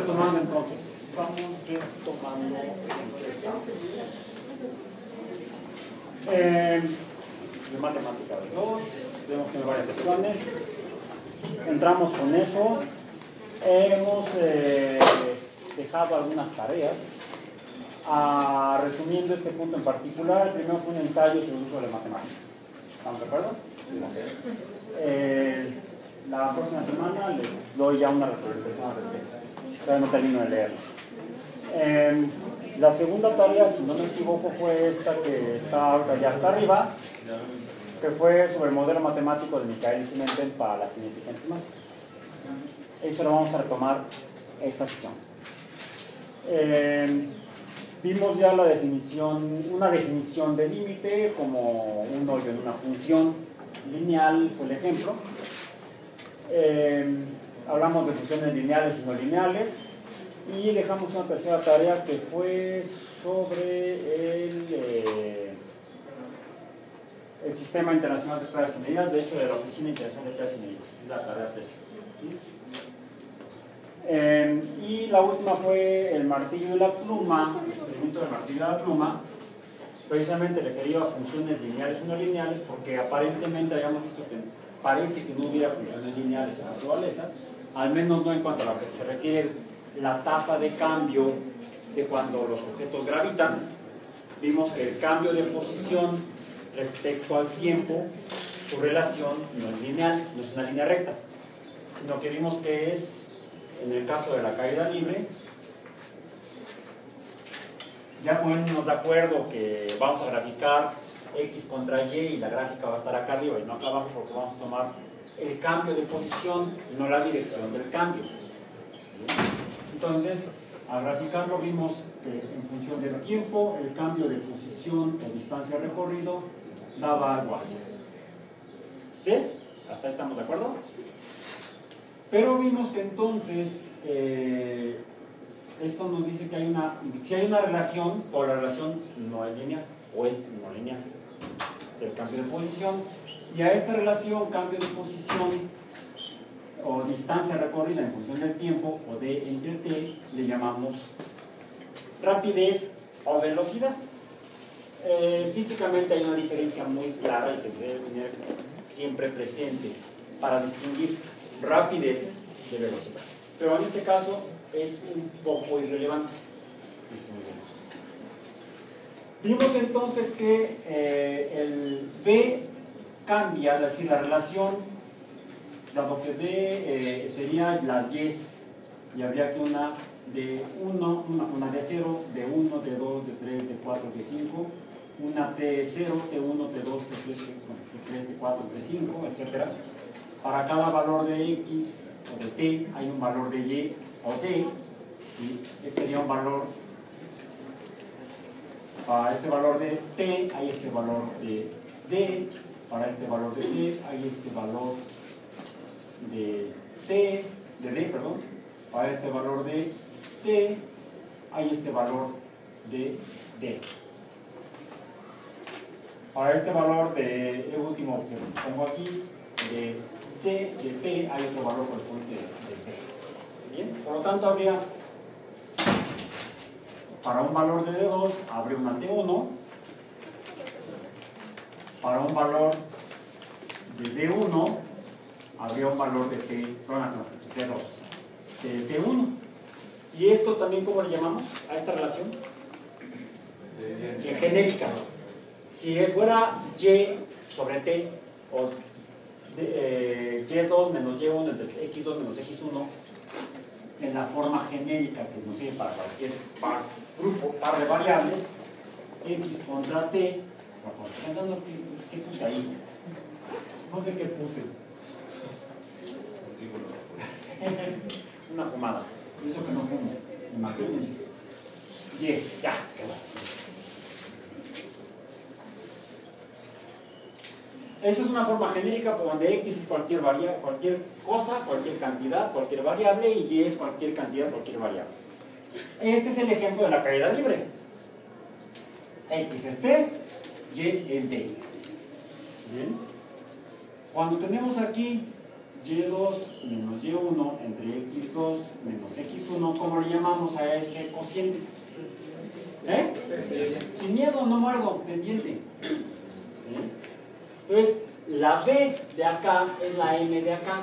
retomando entonces. Vamos retomando de matemática 2. Tenemos que varias sesiones. Entramos con eso. Hemos dejado algunas tareas. Resumiendo este punto en particular, el primero fue un ensayo sobre el uso de matemáticas. ¿Estamos de acuerdo? La próxima semana les doy ya una representación al respecto. Todavía no termino de leerlo. La segunda tarea, si no me equivoco, fue esta que está ya está arriba, que fue sobre el modelo matemático de Michaelis y Menten para la cinética decimal. Eso lo vamos a retomar esta sesión. Vimos ya la definición, una definición de límite como un hoyo en una función lineal, fue el ejemplo. Hablamos de funciones lineales y no lineales y dejamos una tercera tarea que fue sobre el Sistema Internacional de Pruebas y Medidas, de hecho de la Oficina Internacional de Pruebas y Medidas, es la tarea 3. Y la última fue el martillo y la pluma, el experimento del martillo y la pluma, precisamente referido a funciones lineales y no lineales, porque aparentemente habíamos visto que parece que no hubiera funciones lineales en la naturaleza, al menos no en cuanto a lo que se refiere la tasa de cambio de cuando los objetos gravitan. Vimos que el cambio de posición respecto al tiempo, su relación no es lineal, no es una línea recta, sino que vimos que es, en el caso de la caída libre, ya ponernos de acuerdo que vamos a graficar X contra Y la gráfica va a estar acá arriba y no acá abajo, porque vamos a tomar el cambio de posición y no la dirección del cambio. Entonces, al graficarlo vimos que en función del tiempo, el cambio de posición o distancia recorrido daba algo así. ¿Sí? ¿Hasta ahí estamos de acuerdo? Pero vimos que entonces esto nos dice que si hay una relación, o la relación no es lineal, o es no lineal, del cambio de posición, y a esta relación, cambio de posición o distancia recorrida en función del tiempo, o D entre T, le llamamos rapidez o velocidad. Físicamente hay una diferencia muy clara y que se debe tener siempre presente para distinguir rapidez de velocidad, pero en este caso es un poco irrelevante. Vimos entonces que el V cambia, es decir, la relación, dado que D sería las Y, y habría que una de 1, una de 0, de 1, de 2, de 3, de 4, de 5, una T0, T1, T2, T3, T4, T5, etc. Para cada valor de X o de T hay un valor de Y o D, y este sería un valor. Para este valor de T hay este valor de D, para este valor de D hay este valor de D, perdón, para este valor de T hay este valor de D. Para este valor de el último que pongo aquí, de T hay otro valor correspondiente de T. ¿Bien? Por lo tanto, habría, para un valor de D2, habría una T1, para un valor de D1, habría un valor de T2, de T1. ¿Y esto también cómo le llamamos a esta relación? Genérica. Si fuera Y sobre T, o Y2 menos Y1 entre X2 menos X1, en la forma genérica que nos sirve para cualquier par de variables, X contra T, ¿qué puse ahí? No sé qué puse. Una fumada. Eso que no fumo. Imagínense. Y, ya, quedó. Esa es una forma genérica por donde X es cualquier cosa, cualquier cantidad, cualquier variable, y Y es cualquier cantidad, cualquier variable. Este es el ejemplo de la caída libre. X es T, Y es D. ¿Bien? Cuando tenemos aquí y2 menos y1 entre x2 menos x1, ¿cómo le llamamos a ese cociente? Sin miedo, no muerdo, pendiente. Entonces, la b de acá es la m de acá.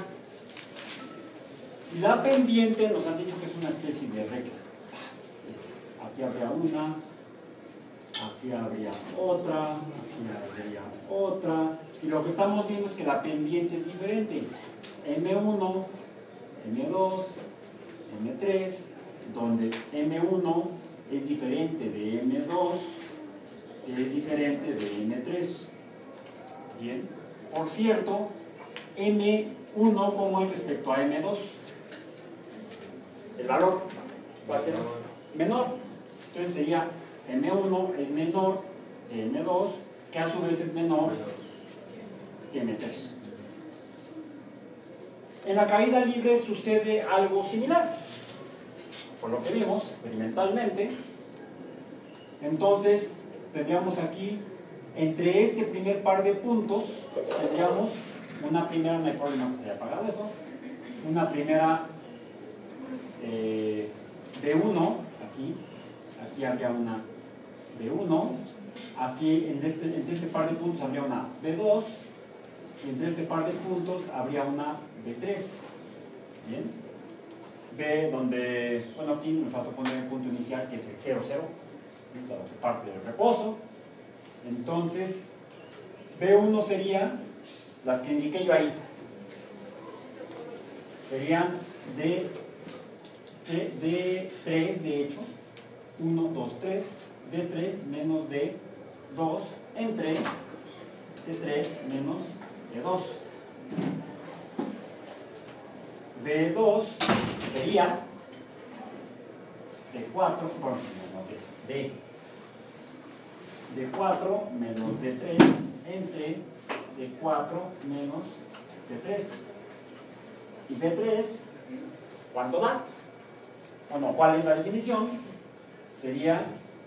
Y la pendiente nos han dicho que es una especie de regla. Aquí habría una, aquí habría otra, aquí habría otra. Y lo que estamos viendo es que la pendiente es diferente. M1, M2, M3, donde M1 es diferente de M2, que es diferente de M3. Bien. Por cierto, M1, ¿cómo es respecto a M2? El valor va a ser menor. Entonces sería M1 es menor que M2, que a su vez es menor que M3. En la caída libre sucede algo similar, por lo que vimos experimentalmente. Entonces tendríamos aquí, entre este primer par de puntos, tendríamos una primera, no hay problema que se haya apagado eso, una primera B1, aquí habría una B1, aquí entre este par de puntos habría una B2, y entre este par de puntos habría una B3. Bien. B donde, bueno, aquí me falta poner el punto inicial que es el 0, 0, la parte del reposo. Entonces, B1 sería las que indiqué yo ahí. Serían D3, de hecho, 1, 2, 3, D3 menos D2 entre D3 menos D2. B2 sería D4, bueno, D4 menos D3 entre D4 menos D3. Y B3, ¿cuánto da? Bueno, ¿cuál es la definición? Sería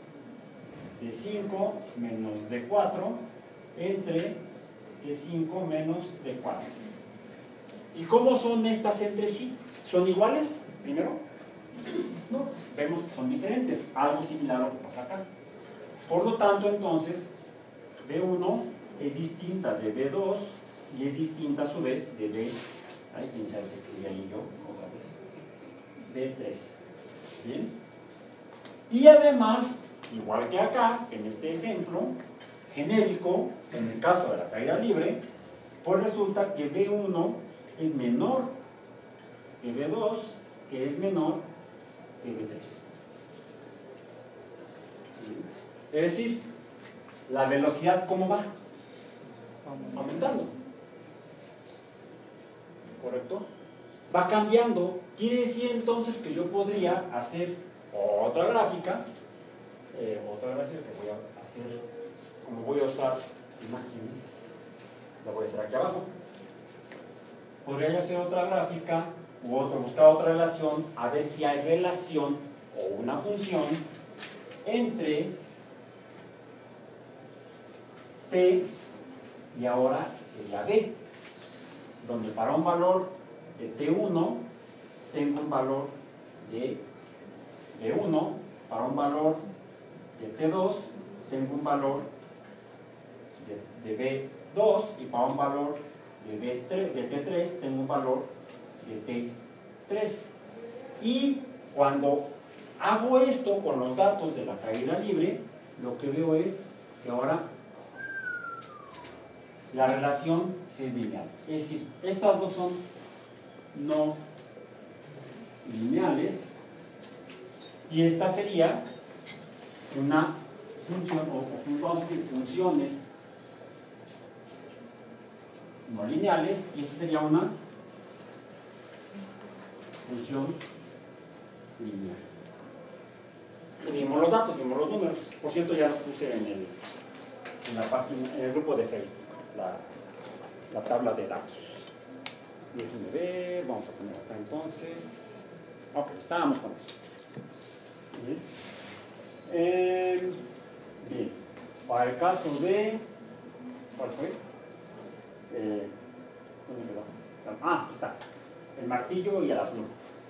D5 menos D4 entre D5 menos D4. ¿Y cómo son estas entre sí? ¿Son iguales? Primero, no, vemos que son diferentes, algo similar a lo que pasa acá. Por lo tanto, entonces, B1 es distinta de B2 y es distinta a su vez de B, ay, quién sabe qué escribí ahí yo, otra vez, B3. ¿Bien? Y además, igual que acá, en este ejemplo genérico, en el caso de la caída libre, pues resulta que B1 es menor que B2, que es menor que B3. Es decir, la velocidad, ¿cómo va? Aumentando. ¿Correcto? Va cambiando. Quiere decir entonces que yo podría hacer otra gráfica que voy a hacer, como voy a usar imágenes, la voy a hacer aquí abajo. Podría hacer otra gráfica u buscar otra relación, a ver si hay relación o una función entre P y ahora sería B, donde para un valor de T1 tengo un valor de B1, para un valor de T2 tengo un valor de B2 y para un valor de T3 tengo un valor de T3. Y cuando hago esto con los datos de la caída libre, lo que veo es que ahora la relación sí es lineal. Es decir, estas dos son no lineales y esta sería una función o funciones no lineales y esta sería una función lineal. Y vimos los datos, vimos los números. Por cierto, ya los puse en la página, en el grupo de Facebook, la tabla de datos. Déjenme ver, vamos a poner acá entonces. Ok, estábamos con eso. Bien, para el caso de, ¿cuál fue? ¿Dónde quedó? aquí está, el martillo y a la pluma.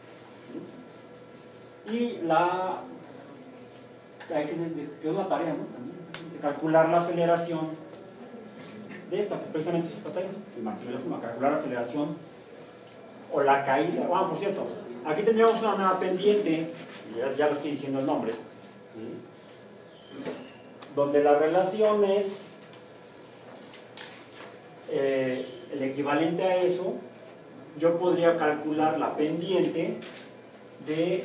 Y la, hay que quedó una tarea, ¿no? También, de calcular la aceleración de esta, que precisamente es esta tarea, el martillo y la pluma, calcular la aceleración o la caída. Por cierto, aquí tendríamos una nueva pendiente, ya lo estoy diciendo el nombre, donde la relación es el equivalente a eso. Yo podría calcular la pendiente de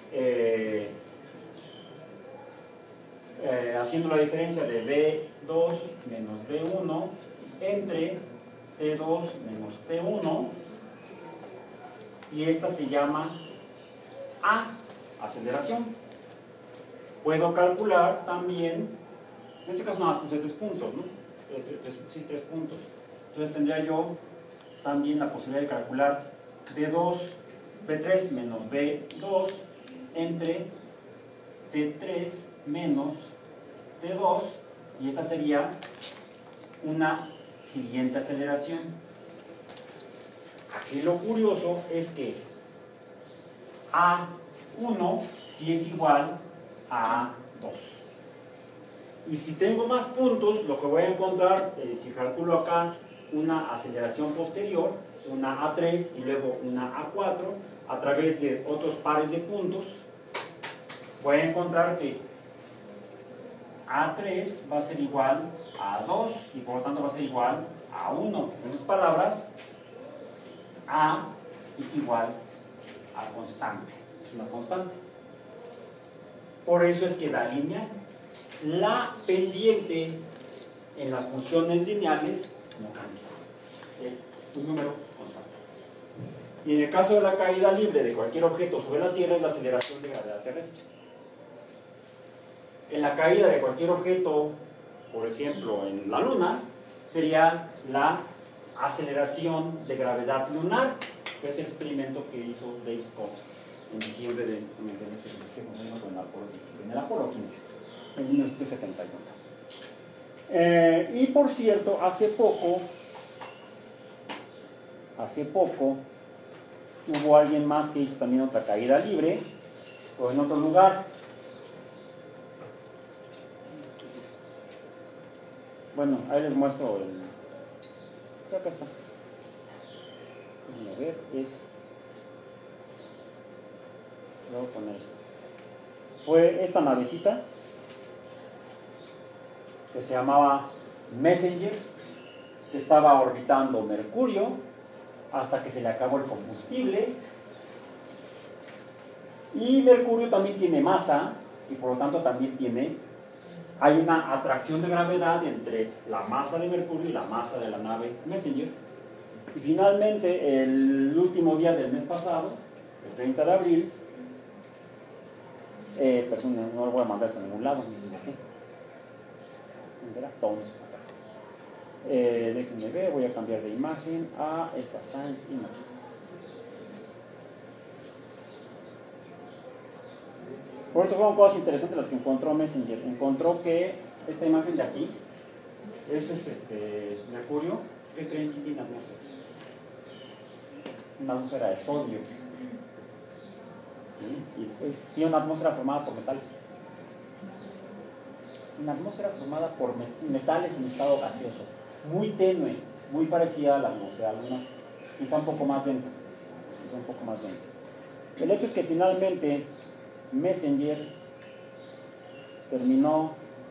haciendo la diferencia de B2 menos B1 entre T2 menos T1, y esta se llama A, aceleración. Puedo calcular también, en este caso nada más puse 3 puntos, ¿no? 3 puntos. Entonces tendría yo también la posibilidad de calcular B3 menos B2 entre T3 menos T2, y esta sería una siguiente aceleración. Aquí lo curioso es que A1 sí es igual a A2. Y si tengo más puntos, lo que voy a encontrar, si calculo acá una aceleración posterior, una A3 y luego una A4, a través de otros pares de puntos, voy a encontrar que A3 va a ser igual a A2 y por lo tanto va a ser igual a 1. En otras palabras, A es igual a constante. Es una constante. Por eso es que da lineal. La pendiente en las funciones lineales no cambia. Es un número constante. Y en el caso de la caída libre de cualquier objeto sobre la Tierra es la aceleración de gravedad terrestre. En la caída de cualquier objeto, por ejemplo en la Luna, sería la aceleración de gravedad lunar, que es el experimento que hizo Dave Scott en diciembre de en el Apolo 15, en 1971. Y por cierto, hace poco hubo alguien más que hizo también otra caída libre, o en otro lugar. Bueno, ahí les muestro el... Acá está. Vamos a ver, voy a poner esto. Fue esta navecita que se llamaba Messenger, que estaba orbitando Mercurio hasta que se le acabó el combustible. Y Mercurio también tiene masa y por lo tanto también hay una atracción de gravedad entre la masa de Mercurio y la masa de la nave Messenger. Y finalmente, el último día del mes pasado, el 30 de abril, no lo voy a mandar esto a ningún lado. Déjenme ver, voy a cambiar de imagen a esta Science Images. Por esto fueron cosas interesantes las que encontró Messenger. Encontró que esta imagen de aquí es Mercurio. ¿Qué creen si tiene atmósfera? Una atmósfera de sodio. Y tiene una atmósfera formada por metales. Una atmósfera formada por metales en estado gaseoso. Muy tenue, muy parecida a la atmósfera lunar. Quizá un poco más densa. El hecho es que finalmente Messenger terminó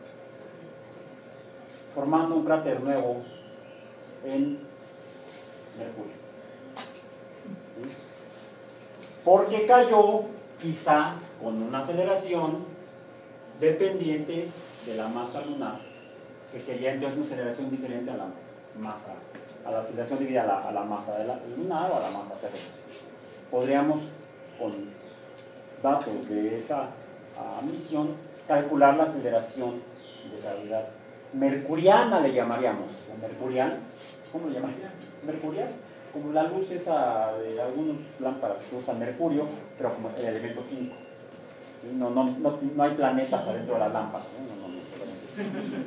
formando un cráter nuevo en Mercurio. ¿Sí? Porque cayó quizá con una aceleración dependiente de la masa lunar, que sería entonces una aceleración diferente a la masa, a la aceleración debida a la masa de la lunar o a la masa terrestre. Podríamos, con datos de esa misión, calcular la aceleración de gravedad mercuriana, le llamaríamos. Mercurial, ¿cómo le llamarían? Mercurial, como la luz esa de algunas lámparas que usan mercurio, pero como el elemento químico. No hay planetas adentro de las lámparas.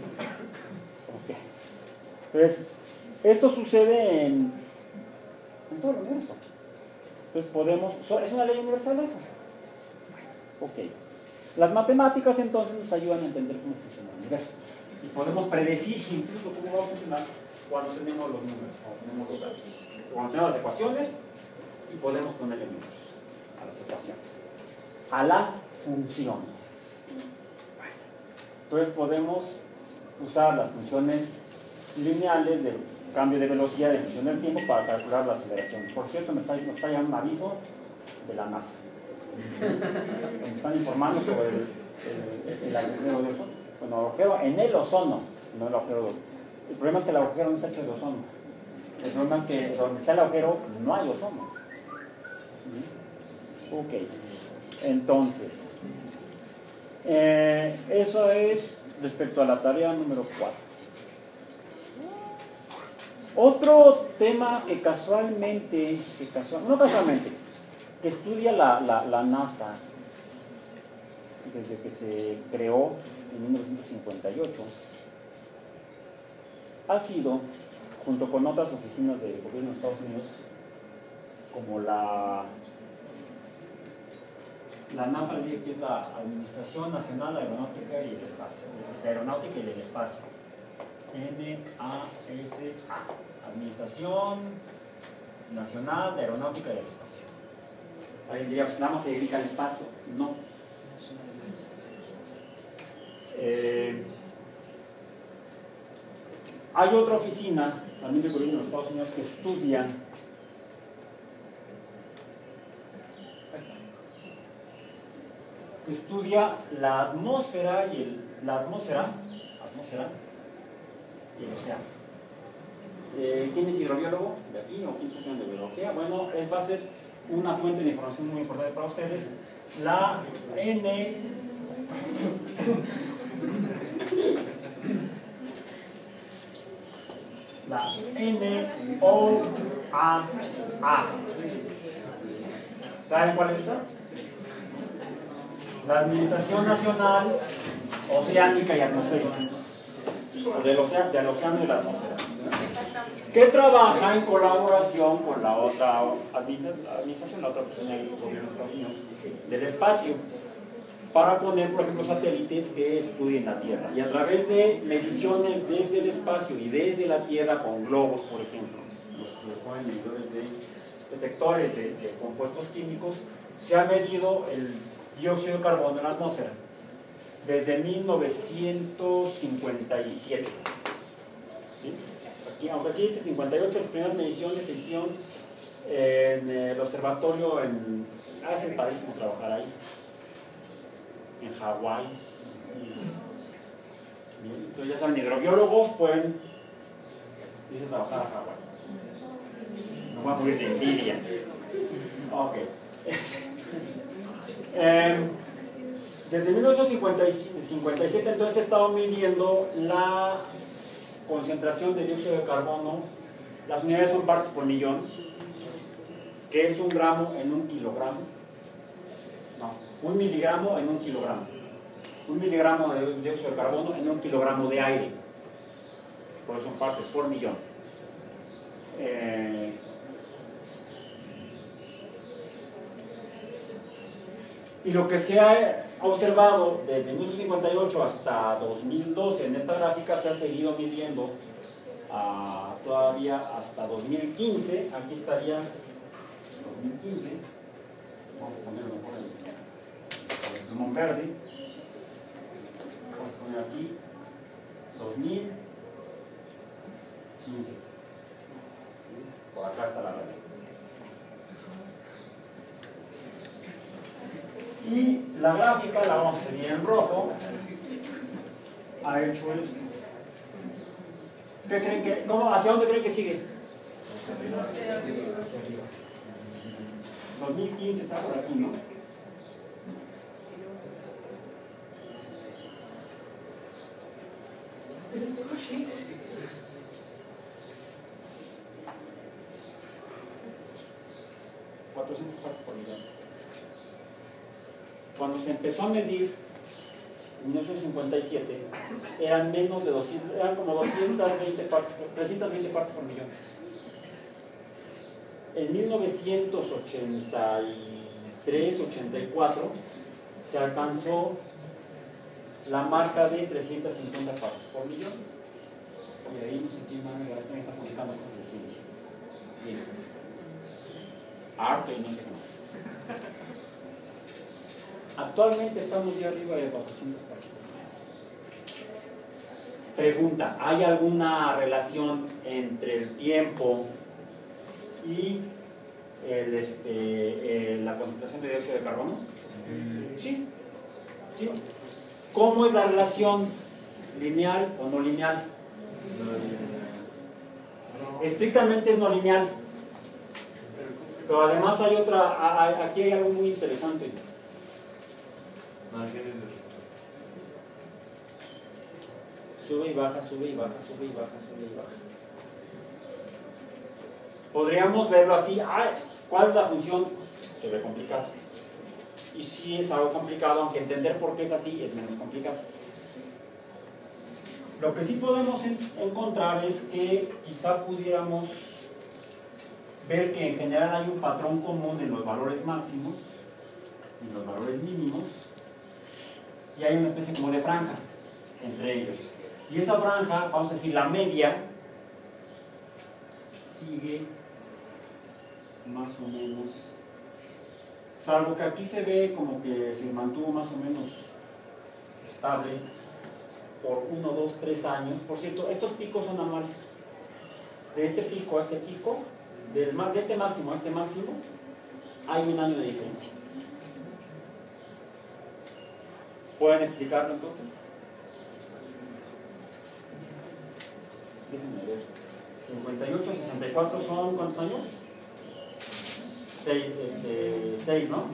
Okay. Entonces, esto sucede en en todo el universo. Entonces podemos, ¿es una ley universal esa? Ok. Las matemáticas entonces nos ayudan a entender cómo funciona el universo. Y podemos predecir incluso cómo va a funcionar cuando tenemos los números, cuando tenemos los datos. Cuando tenemos las ecuaciones y podemos ponerle números a las ecuaciones. A las funciones. Entonces podemos usar las funciones lineales del cambio de velocidad de función del tiempo para calcular la aceleración. Por cierto, nos está llegando un aviso de la NASA. Me están informando sobre el agujero de ozono. Bueno, agujero en el ozono, no el agujero. El problema es que el agujero no está hecho de ozono. El problema es que donde está el agujero no hay ozono. Ok, entonces, eso es respecto a la tarea número 4. Otro tema que que estudia la NASA desde que se creó en 1958, ha sido, junto con otras oficinas del gobierno de Estados Unidos, como la NASA, que es la Administración Nacional de Aeronáutica y del Espacio, de Aeronáutica y del Espacio, NASA, Administración Nacional de Aeronáutica y del Espacio. Alguien diría, pues nada más se dedica al espacio. No. Hay otra oficina, también del gobierno de los Estados Unidos, que estudia la atmósfera y el océano. ¿Quién es hidrobiólogo de aquí o quién está estudiando biología? Bueno, va a ser una fuente de información muy importante para ustedes. La NOAA. ¿Saben cuál es esa? La Administración Nacional Oceánica y Atmosférica, del océano y la atmósfera, que trabaja en colaboración con la otra administración, la otra oficina del gobierno de Estados Unidos, del espacio, para poner, por ejemplo, satélites que estudien la Tierra. Y a través de mediciones desde el espacio y desde la Tierra con globos, por ejemplo, los que se ponen medidores de detectores de compuestos químicos, se ha medido el dióxido de carbono en la atmósfera desde 1957. ¿Sí? Aunque aquí dice 58, las primeras mediciones se hicieron en el observatorio es padrísimo trabajar ahí, en Hawái. Entonces ya saben, hidrobiólogos pueden irse a trabajar a Hawái. No voy a morir de envidia. Ok. Desde 1957 entonces he estado midiendo la concentración de dióxido de carbono. Las unidades son partes por millón, que es 1 gramo en 1 kilogramo. No, 1 miligramo en 1 kilogramo. 1 miligramo de dióxido de carbono en 1 kilogramo de aire. Por eso son partes por millón. Y lo que se ha observado desde 1958 hasta 2012 en esta gráfica se ha seguido midiendo todavía hasta 2015. Aquí estaría 2015. Vamos a ponerlo mejor en el plumón verde. Vamos a poner aquí 2015. Por acá está la revista. Y la gráfica la vamos a seguir en rojo. Ha hecho esto. ¿Qué creen que? No, ¿hacia dónde creen que sigue? Hacia arriba. 2015 está por aquí, ¿no? ¿400 partes por millón? Cuando se empezó a medir en 1957 eran menos de 200, eran como 320 partes por millón. en 1983-84 se alcanzó la marca de 350 partes por millón. Y ahí no sé quién más me está publicando cosas de ciencia. Bien. Arte y no sé qué más. Actualmente estamos ya arriba de 400 partes por millón. Pregunta, ¿hay alguna relación entre el tiempo y la concentración de dióxido de carbono? Sí. ¿Sí? ¿Cómo es la relación? ¿Lineal o no lineal? Estrictamente es no lineal. Pero además hay otra, aquí hay algo muy interesante. Sube y baja, sube y baja, sube y baja, sube y baja. Podríamos verlo así. ¿Cuál es la función? Se ve complicado. Y sí es algo complicado, aunque entender por qué es así es menos complicado. Lo que sí podemos encontrar es que quizá pudiéramos ver que en general hay un patrón común en los valores máximos y los valores mínimos, y hay una especie como de franja entre ellos. Y esa franja, vamos a decir la media, sigue más o menos, salvo que aquí se ve como que se mantuvo más o menos estable por 1, 2, 3 años. Por cierto, estos picos son anuales. De este pico a este pico, de este máximo a este máximo, hay un año de diferencia. ¿Pueden explicarlo entonces? Déjenme ver. 58, 64 son ¿cuántos años? 6, ¿no?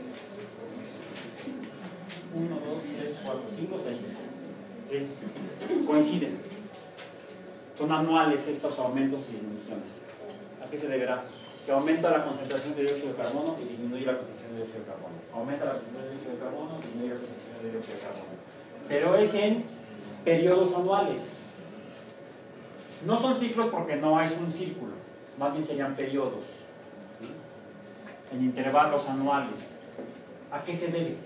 1, 2, 3, 4, 5, 6. ¿Sí? Coinciden. Son anuales estos aumentos y disminuciones. ¿A qué se deberá? Que aumenta la concentración de dióxido de carbono y disminuye la concentración de dióxido de carbono. Aumenta la concentración de dióxido de carbono y disminuye la concentración de dióxido de carbono. Pero es en periodos anuales. No son ciclos porque no es un círculo, más bien serían periodos, en intervalos anuales. ¿A qué se debe?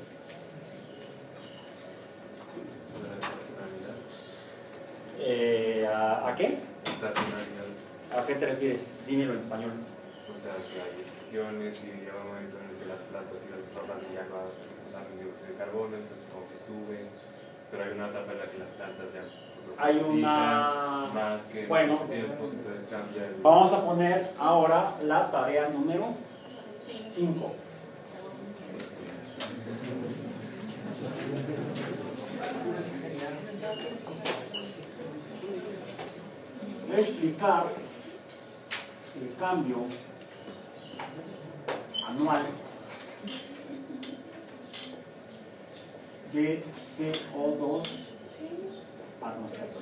¿A qué? ¿A qué te refieres? Dímelo en español. O sea, que hay estaciones y llega un momento en el que las plantas y las hojas ya no usan dióxido de carbono, entonces como que sube, pero hay una etapa en la que las plantas ya hay una... más que bueno, tiempos, entonces cambia el... Vamos a poner ahora la tarea número 5. Explicar el cambio anual de CO2 atmosférico.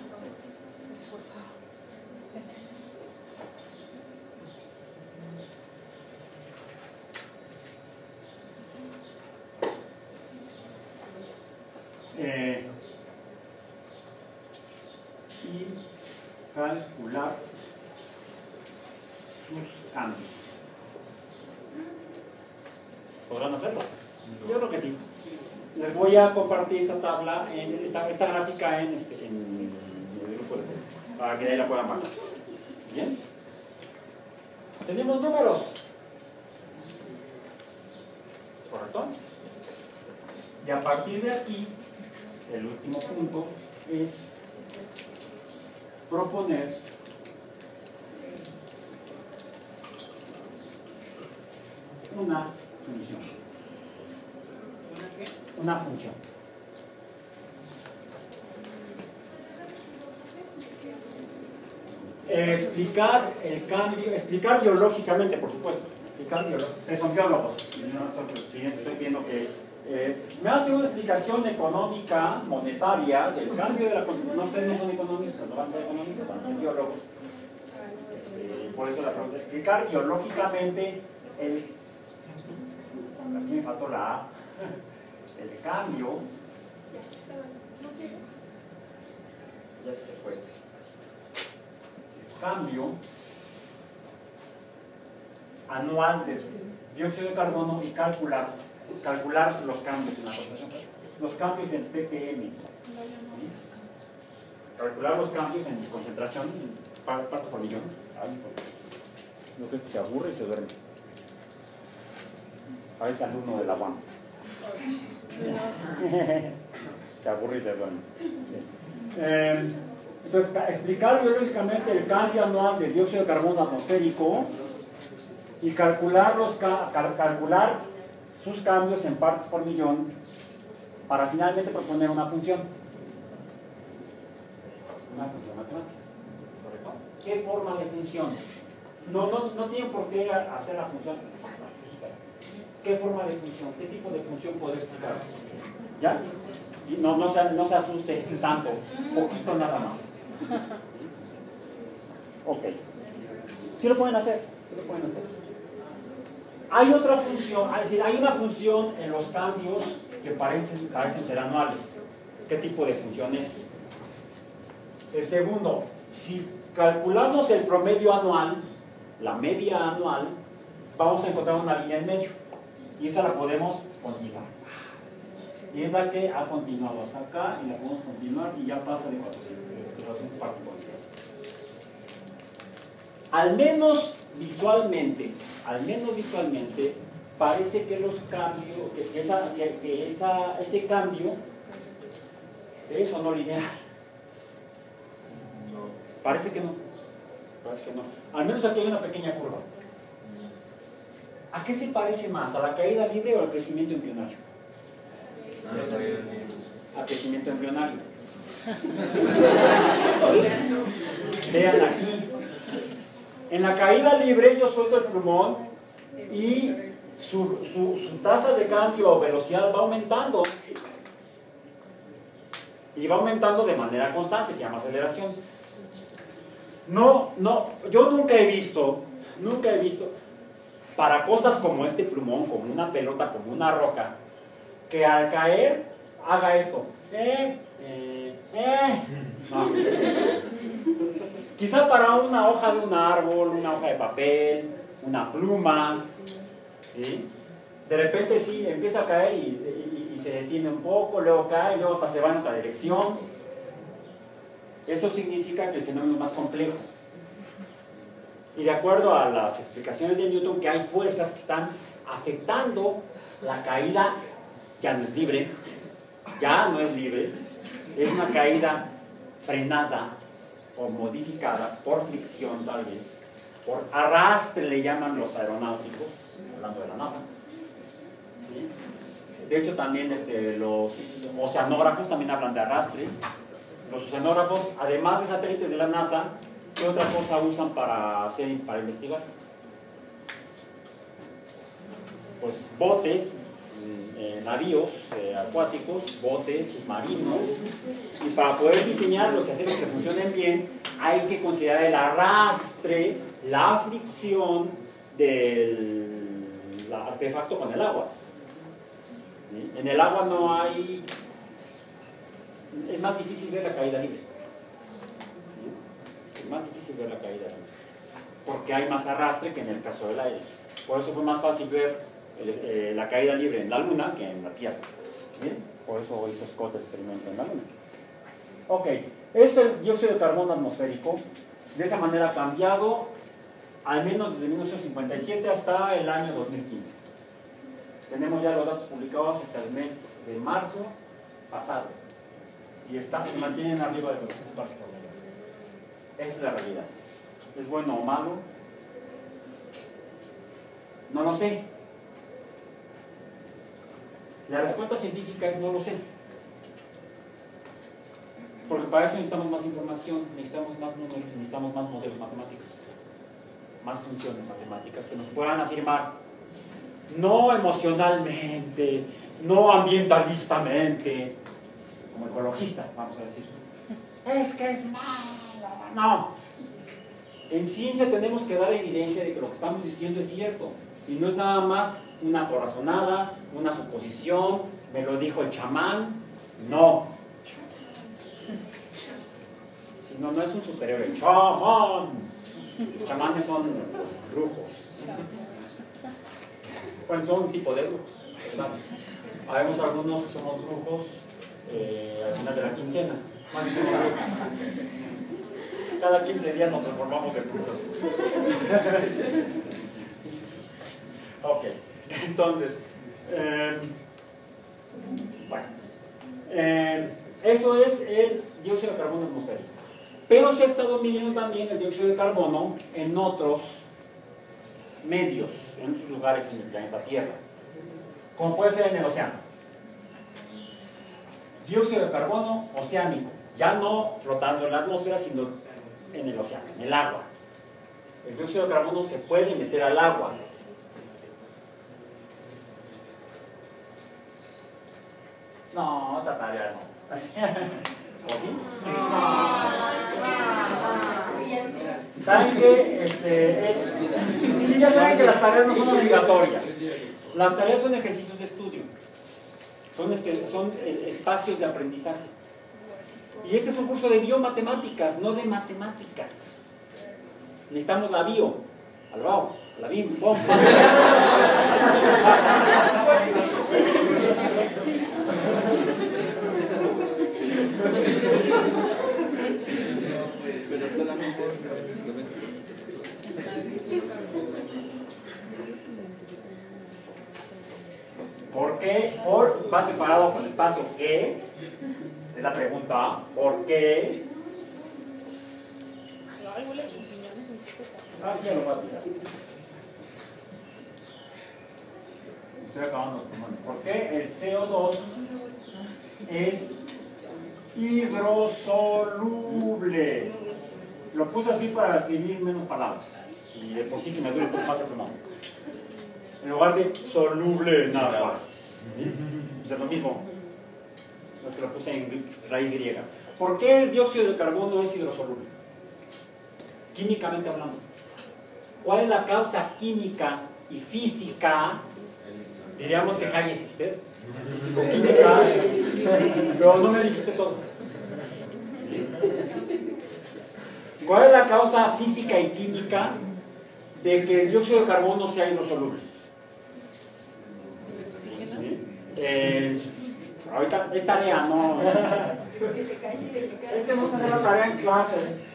Y calcular sus cambios. ¿Podrán hacerlo? Yo creo que sí. Les voy a compartir esta tabla, esta gráfica en el grupo de Facebook, para que de ahí la puedan bajar. ¿Bien? Tenemos números. ¿Correcto? Y a partir de aquí, el último punto es proponer una función. Una función. Explicar el cambio, explicar biológicamente, por supuesto. Explicar biológicamente. Ustedes son biólogos. No estoy viendo que me hace una explicación económica, monetaria, del cambio de la concentración. No, ustedes no son economistas, no van a ser economistas, van a ser biólogos. Por eso la pregunta, explicar biológicamente aquí me faltó la A, el cambio, ya se fue el cambio anual de dióxido de carbono y calcular los cambios en la concentración, los cambios en ppm. ¿Sí? Calcular los cambios en concentración en partes por millón. Ay, lo que se aburre y se duerme. A veces alumno de la UAM. Se aburre y se duerme. Sí. Entonces, explicar biológicamente el cambio anual de dióxido de carbono atmosférico y calcular sus cambios en partes por millón para finalmente proponer una función. Una función matemática. ¿Correcto? ¿Qué forma de función? No tienen por qué hacer la función exacta, precisa. ¿Qué forma de función? ¿Qué tipo de función puedo explicar? ¿Ya? Y no se asuste tanto, poquito nada más. Ok. Sí lo pueden hacer, sí lo pueden hacer. Hay otra función, es decir, hay una función en los cambios que parecen ser anuales. ¿Qué tipo de función es? El segundo, si calculamos el promedio anual, la media anual, vamos a encontrar una línea en medio. Y esa la podemos continuar. Y es la que ha continuado hasta acá y la podemos continuar y ya pasa de 400 partes por millón. Al menos visualmente, parece que los cambios, ese cambio es o no lineal. Parece que no. Al menos aquí hay una pequeña curva. ¿A qué se parece más? ¿A la caída libre o al crecimiento embrionario? A crecimiento embrionario. Vean aquí. En la caída libre yo suelto el plumón y su tasa de cambio o velocidad va aumentando. Y va aumentando de manera constante, se llama aceleración. Yo nunca he visto para cosas como este plumón, como una pelota, como una roca, que al caer haga esto. No. Quizá para una hoja de un árbol, una hoja de papel, una pluma, ¿sí? De repente sí, empieza a caer y se detiene un poco, luego cae, luego hasta se va en otra dirección. Eso significa que el fenómeno es más complejo. Y de acuerdo a las explicaciones de Newton, que hay fuerzas que están afectando la caída, ya no es libre, es una caída frenada o modificada por fricción tal vez, por arrastre le llaman los aeronáuticos, hablando de la NASA. ¿Sí? De hecho también los oceanógrafos también hablan de arrastre. Los oceanógrafos, además de satélites de la NASA, ¿qué otra cosa usan para investigar? Pues botes, navíos acuáticos, botes, submarinos, y para poder diseñarlos y hacerlos que funcionen bien, hay que considerar el arrastre, la fricción del artefacto con el agua. ¿Sí? En el agua no hay... Es más difícil ver la caída libre. ¿Sí? Es más difícil ver la caída libre, porque hay más arrastre que en el caso del aire. Por eso fue más fácil ver la caída libre en la Luna que en la Tierra. ¿Bien? Por eso hizo Scott el experimento en la Luna. Ok, es el dióxido de carbono atmosférico. De esa manera ha cambiado, al menos desde 1957 hasta el año 2015. Tenemos ya los datos publicados hasta el mes de marzo pasado. Y se mantienen arriba de 200 partes por millón. Esa es la realidad. ¿Es bueno o malo? No lo sé. La respuesta científica es no lo sé. Porque para eso necesitamos más información, necesitamos más números, necesitamos más modelos matemáticos, más funciones matemáticas que nos puedan afirmar, no emocionalmente, no ambientalistamente, como ecologista, vamos a decir. Es que es malo. No. En ciencia tenemos que dar evidencia de que lo que estamos diciendo es cierto. Y no es nada más una corazonada, una suposición, me lo dijo el chamán. No. Si no, no es un superhéroe. ¡Chamán! Los chamanes son brujos. Bueno, son un tipo de brujos, ¿verdad? Habemos algunos que somos brujos al final de la quincena. Más bien somos brujos. Cada 15 días nos transformamos en brujos. Ok, entonces, bueno, eso es el dióxido de carbono atmosférico. Pero se ha estado midiendo también el dióxido de carbono en otros medios, en otros lugares en el planeta Tierra, como puede ser en el océano. Dióxido de carbono oceánico, ya no flotando en la atmósfera, sino en el océano, en el agua. El dióxido de carbono se puede meter al agua. No, esta tarea no. ¿O sí? ¿Saben qué? Sí, ya saben que las tareas no son obligatorias. Las tareas son ejercicios de estudio. Son espacios de aprendizaje. Y este es un curso de biomatemáticas, no de matemáticas. Necesitamos la bio. Alvao, la BIM, bom. Pero solamente es ¿Por qué? Por va separado con espacio ¿qué? Es la pregunta. ¿Por qué? Ah, sí, ya lo voy a tirar. Estoy acabando. ¿Por qué el CO2 es hidrosoluble? Lo puse así para escribir menos palabras. Y de por sí que me duele un pase plumón. En lugar de soluble en agua. Pues es lo mismo. Es que lo puse en raíz griega. ¿Por qué el dióxido de carbono es hidrosoluble? Químicamente hablando. ¿Cuál es la causa química y física? Diríamos que cállese usted. Físico-química. Pero no me dijiste todo. ¿Cuál es la causa física y química de que el dióxido de carbono sea hidrosoluble? Ahorita es tarea, no. Es que vamos a hacer la tarea en clase.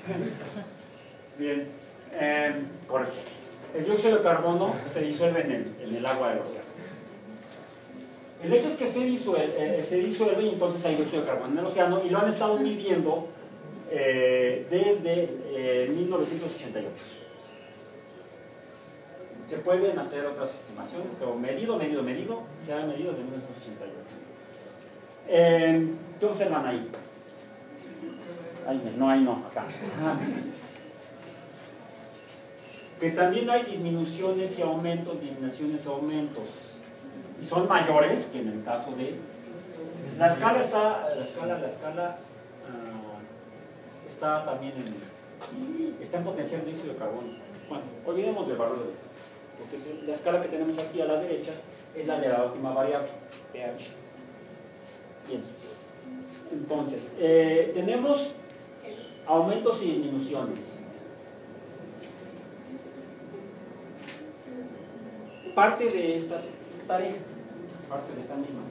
Bien, correcto. El dióxido de carbono se disuelve en el agua del océano. El hecho es que se disuelve y entonces hay dióxido de carbono en el océano y lo han estado midiendo desde 1988. Se pueden hacer otras estimaciones, pero medido, se ha medido desde 1988. ¿Qué observan ahí? Ahí no, acá. Que también hay disminuciones y aumentos, y son mayores que en el caso de... La escala está también está en potencial de dióxido de carbono. Bueno, olvidemos del valor de la escala, porque la escala que tenemos aquí a la derecha es la de la última variable, pH. Bien, entonces, tenemos aumentos y disminuciones. Parte de esta tarea, parte de esta misma.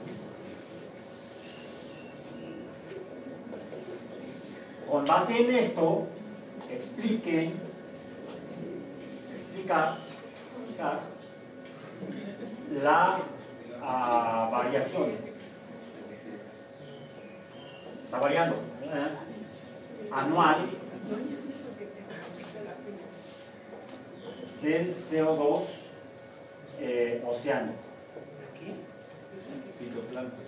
Con base en esto, explicar la variación. Está variando. Anual del CO2 oceánico. fitoplancton.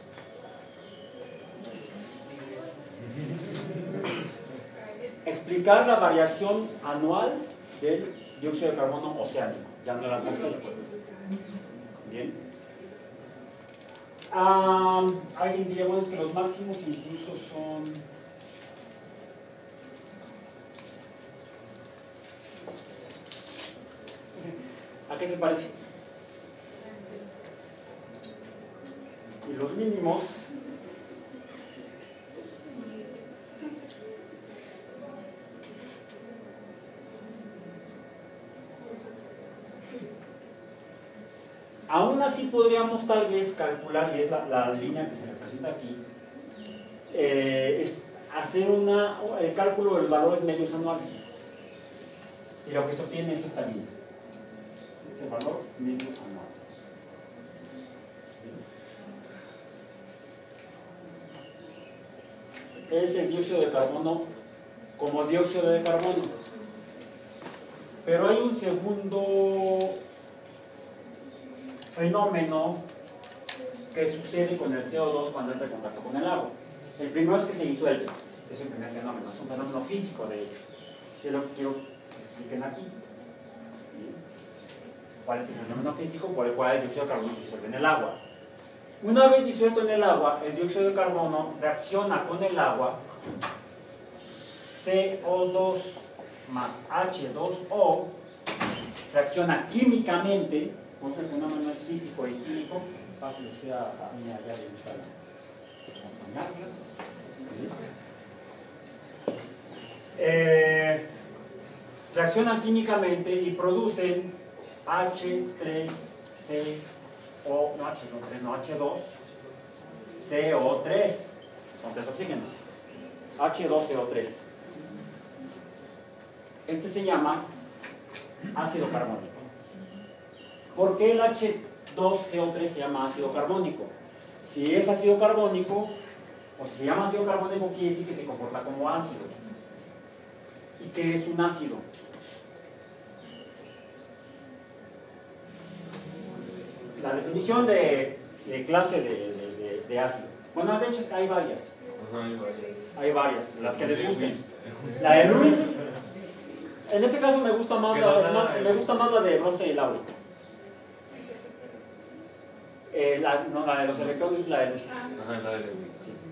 Explicar la variación anual del dióxido de carbono oceánico, ya no la atmosférico. Bien. Alguien diría, bueno, es que los máximos incluso son... ¿A qué se parece? Y los mínimos Aún así podríamos tal vez calcular, y es la línea que se representa aquí, hacer el cálculo de los valores medios anuales. Y lo que se obtiene es esta línea. Es el valor medio anual. Es el dióxido de carbono como dióxido de carbono. Pero hay un segundo fenómeno que sucede con el CO2 cuando entra en contacto con el agua. El primero es que se disuelve. Es el primer fenómeno, es un fenómeno físico de hecho. Es lo que quiero que expliquen aquí. ¿Cuál es el fenómeno físico por el cual el dióxido de carbono se disuelve en el agua? Una vez disuelto en el agua, el dióxido de carbono reacciona con el agua, CO2 más H2O, reacciona químicamente, por eso el fenómeno es físico y químico. Fácil usted a mí allá de reaccionan químicamente y producen H3CO, no H2, no, H2, CO3, son 3 oxígenos, H2CO3. Este se llama ácido carbónico. ¿Por qué el H2CO3 se llama ácido carbónico? Si es ácido carbónico, o si se llama ácido carbónico, quiere decir que se comporta como ácido. ¿Y qué es un ácido? La definición de clase de ácido. Bueno, de hecho hay varias. Hay varias, las que les gusten. La de Lewis, en este caso me gusta más la de Rose y Lowry. La de los electrones es la de Lewis. La de Lewis.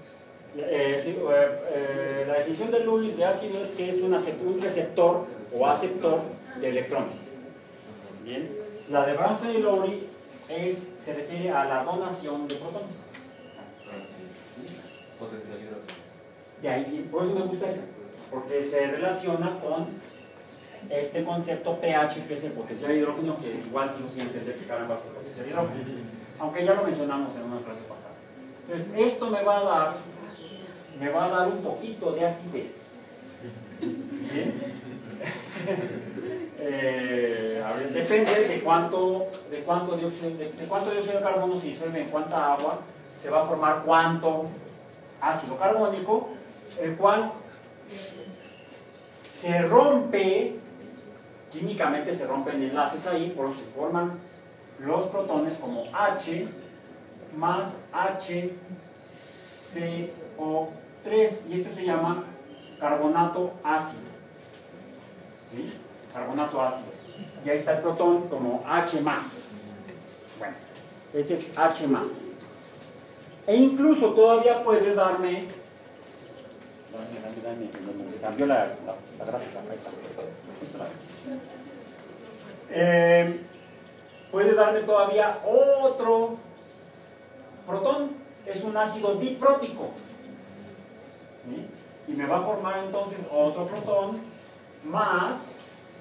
La definición de Lewis de ácido es que es un receptor o aceptor de electrones. Bien. La de Brownstein y Lowry se refiere a la donación de protones. Potencialidad. De ahí, por eso me gusta esa, porque se relaciona con este concepto pH, que es el potencial de hidrógeno, que igual sí nos entender que caramba es el potencial de hidrógeno, aunque ya lo mencionamos en una clase pasada. Entonces, esto me va a dar un poquito de acidez. ¿Bien? A ver, depende de cuánto dióxido de carbono se disuelve en cuánta agua, se va a formar cuánto ácido carbónico, el cual se rompe, químicamente se rompen enlaces ahí, por eso se forman los protones como H más HCO3, y este se llama carbonato ácido. ¿Sí? Carbonato ácido. Y ahí está el protón como H+. Bueno, ese es H+. E incluso todavía puede darme. Dame, me cambió la gráfica. Ahí está. Puede darme todavía otro protón. Es un ácido diprótico. ¿Sí? Y me va a formar entonces otro protón más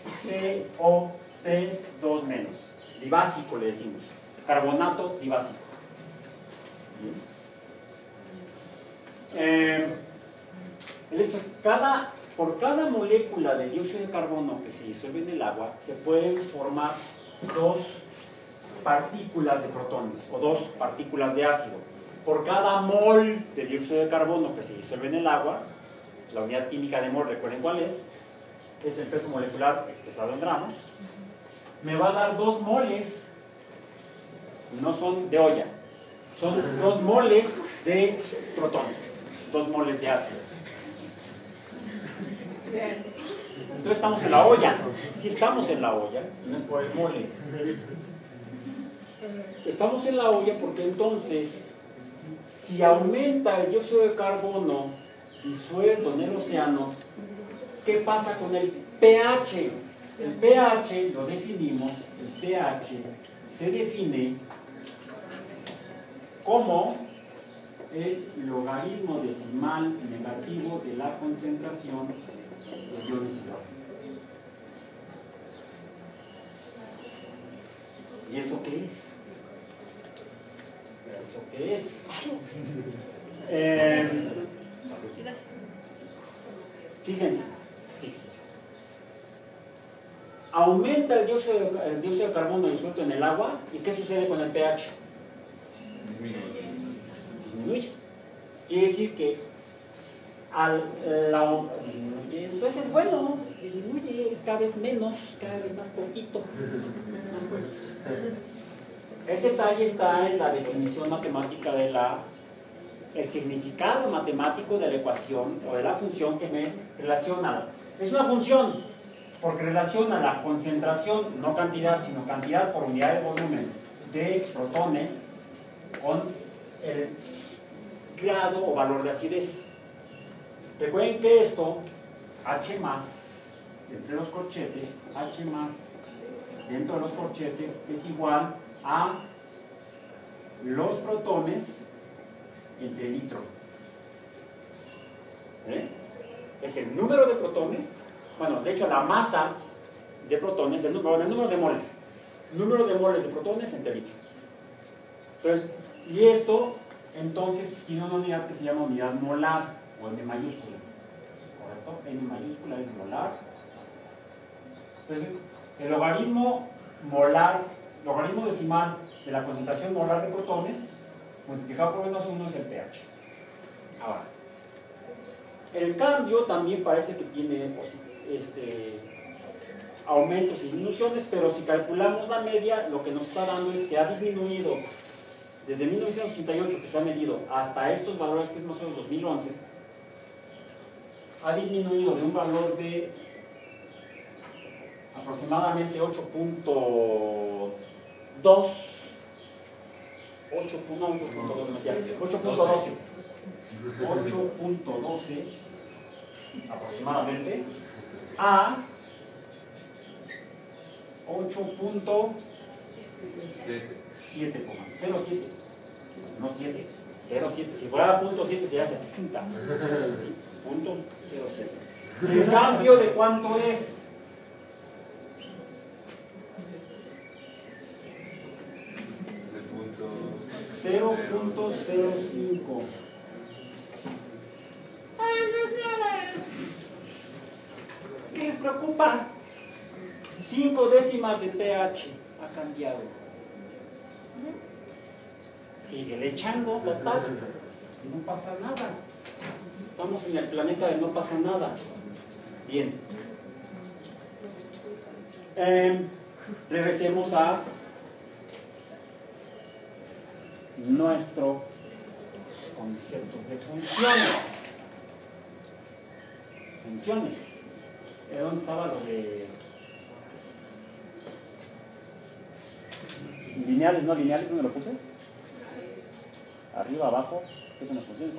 CO3 2 menos. Dibásico le decimos. Carbonato dibásico. Por cada molécula de dióxido de carbono que se disuelve en el agua, se pueden formar 2 partículas de protones o 2 partículas de ácido. Por cada mol de dióxido de carbono que se disuelve en el agua, la unidad química de mol, recuerden cuál es el peso molecular expresado en gramos, me va a dar 2 moles, no son de olla, son 2 moles de protones, 2 moles de ácido. Entonces estamos en la olla. Si estamos en la olla, no es por el mole. Estamos en la olla porque entonces, si aumenta el dióxido de carbono disuelto en el océano, ¿qué pasa con el pH? El pH lo definimos, el pH se define como el logaritmo decimal negativo de la concentración de iones hidrógeno. ¿Y eso qué es? ¿Eso qué es? Fíjense. Aumenta el dióxido de carbono disuelto en el agua, ¿y qué sucede con el pH? Disminuye. Quiere decir que disminuye. Entonces, bueno, disminuye, es cada vez menos, cada vez más poquito. El detalle está en la definición matemática de el significado matemático de la ecuación o de la función que me relaciona. Es una función porque relaciona la concentración, no cantidad, sino cantidad por unidad de volumen de protones con el grado o valor de acidez. Recuerden que esto, H más, entre los corchetes, H más dentro de los corchetes es igual a los protones entre litro. Es el número de protones, bueno, de hecho la masa de protones, el número de moles. Número de moles de protones entre litro. Entonces, y esto, entonces, tiene una unidad que se llama unidad molar, o M mayúscula. ¿Correcto? M mayúscula es molar. Entonces, el logaritmo molar, logaritmo decimal de la concentración molar de protones, multiplicado por menos 1 es el pH. Ahora, el cambio también parece que tiene aumentos y disminuciones, pero si calculamos la media, lo que nos está dando es que ha disminuido desde 1988, que se ha medido, hasta estos valores, que es más o menos 2011, ha disminuido de un valor de aproximadamente 8.12 aproximadamente a 8.07, no 7, 0.7, si fuera .7 sería 70, .07. ¿El cambio de cuánto es? De 0.05. ¿Qué les preocupa? 5 décimas de pH ha cambiado. Sigue echando, total. No pasa nada. Estamos en el planeta de no pasa nada. Bien. Regresemos a nuestros conceptos de funciones. Funciones. ¿Dónde estaba lo de lineales, no lineales? ¿Dónde lo puse? Arriba, abajo. ¿Qué son las funciones?